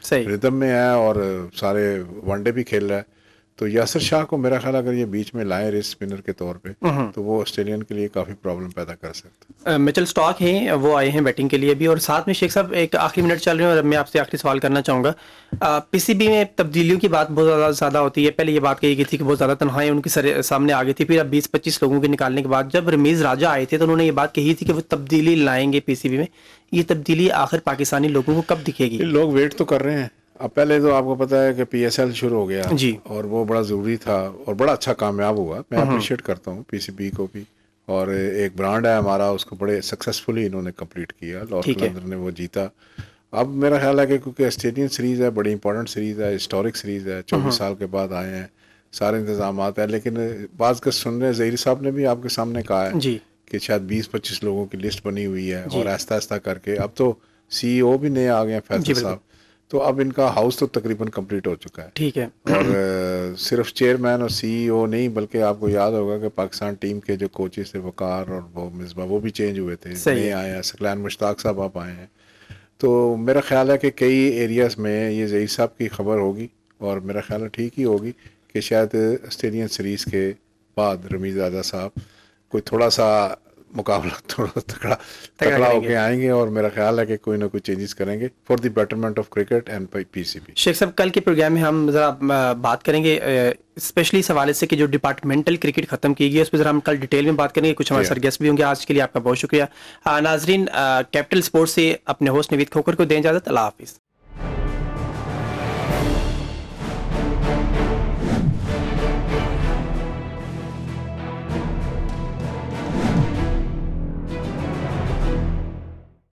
रिदम में है और सारे वनडे भी खेल रहा है। तो यासिर शाह को मेरा ख्याल अगर ये बीच में लाए रिस्ट स्पिनर के तौर पे तो वो ऑस्ट्रेलियन के लिए काफ़ी प्रॉब्लम पैदा कर सकता है। मिचेल स्टार्क हैं, वो आए हैं बैटिंग के लिए भी, और साथ में शेख साहब एक आखिरी मिनट चल रहे हैं और मैं आपसे आखिरी सवाल करना चाहूँगा। पीसीबी में तब्दीलियों की बात बहुत ज़्यादा ज़्यादा होती है। पहले ये बात कही गई थी कि बहुत ज़्यादा तनहाई उनके सर सामने आ गई थी, फिर अब बीस पच्चीस लोगों के निकालने के बाद जब रमीज़ राजा आए थे तो उन्होंने ये बात कही थी कि वो तब्दीली लाएंगे पीसीबी में। ये तब्दीली आखिर पाकिस्तानी लोगों को कब दिखेगी? लोग वेट तो कर रहे हैं। अब पहले तो आपको पता है कि पीएसएल शुरू हो गया जी, और वो बड़ा ज़रूरी था और बड़ा अच्छा कामयाब हुआ। मैं अप्रिशिएट करता हूँ पीसीबी को भी, और एक ब्रांड है हमारा, उसको बड़े सक्सेसफुली इन्होंने कंप्लीट किया। लॉर्ड कलंदर ने वो जीता। अब मेरा ख्याल है कि क्योंकि ऑस्ट्रेलियन सीरीज़ है, बड़ी इंपॉर्टेंट सीरीज़ है, हिस्टोरिक सीरीज़ है, चौबीस साल के बाद आए हैं, सारे इंतजाम है। लेकिन बात कर सुन रहे ज़हीर साहब ने भी आपके सामने कहा है जी कि शायद बीस पच्चीस लोगों की लिस्ट बनी हुई है और आहिस्ता आहिस्ता करके अब तो सीईओ भी नए आ गए हैं, फैसल साहब। तो अब इनका हाउस तो तकरीबन कंप्लीट हो चुका है। ठीक है। और सिर्फ चेयरमैन और सीईओ नहीं, बल्कि आपको याद होगा कि पाकिस्तान टीम के जो कोचेस थे वकार और वो मिसबा, वो भी चेंज हुए थे, नए आए हैं। सकलैन मुश्ताक साहब आप आए हैं। तो मेरा ख्याल है कि कई एरियाज़ में ये ज़हीर साहब की खबर होगी और मेरा ख्याल है ठीक ही होगी कि शायद ऑस्ट्रेलियन सीरीज़ के बाद रमीज़ राजा साहब कोई थोड़ा सा मुकाबला थोड़ा तगड़ा तगड़ा होके आएंगे और मेरा ख्याल है कि कोई ना कोई चेंजेस करेंगे for the betterment of cricket and PCB. Sheikh साहब, कल के प्रोग्राम में हम ज़रा बात करेंगे स्पेशली इस हवाले से कि जो डिपार्टमेंटल क्रिकेट खत्म की गई है उस पर ज़रा हम कल डिटेल में बात करेंगे। कुछ हमारे सर गेस्ट भी होंगे। आज के लिए आपका बहुत शुक्रिया। नाजरीन, कैपिटल स्पोर्ट्स से अपने होस्ट नवीद खोखर को दें इजाज़त। अल्लाह हाफिज़।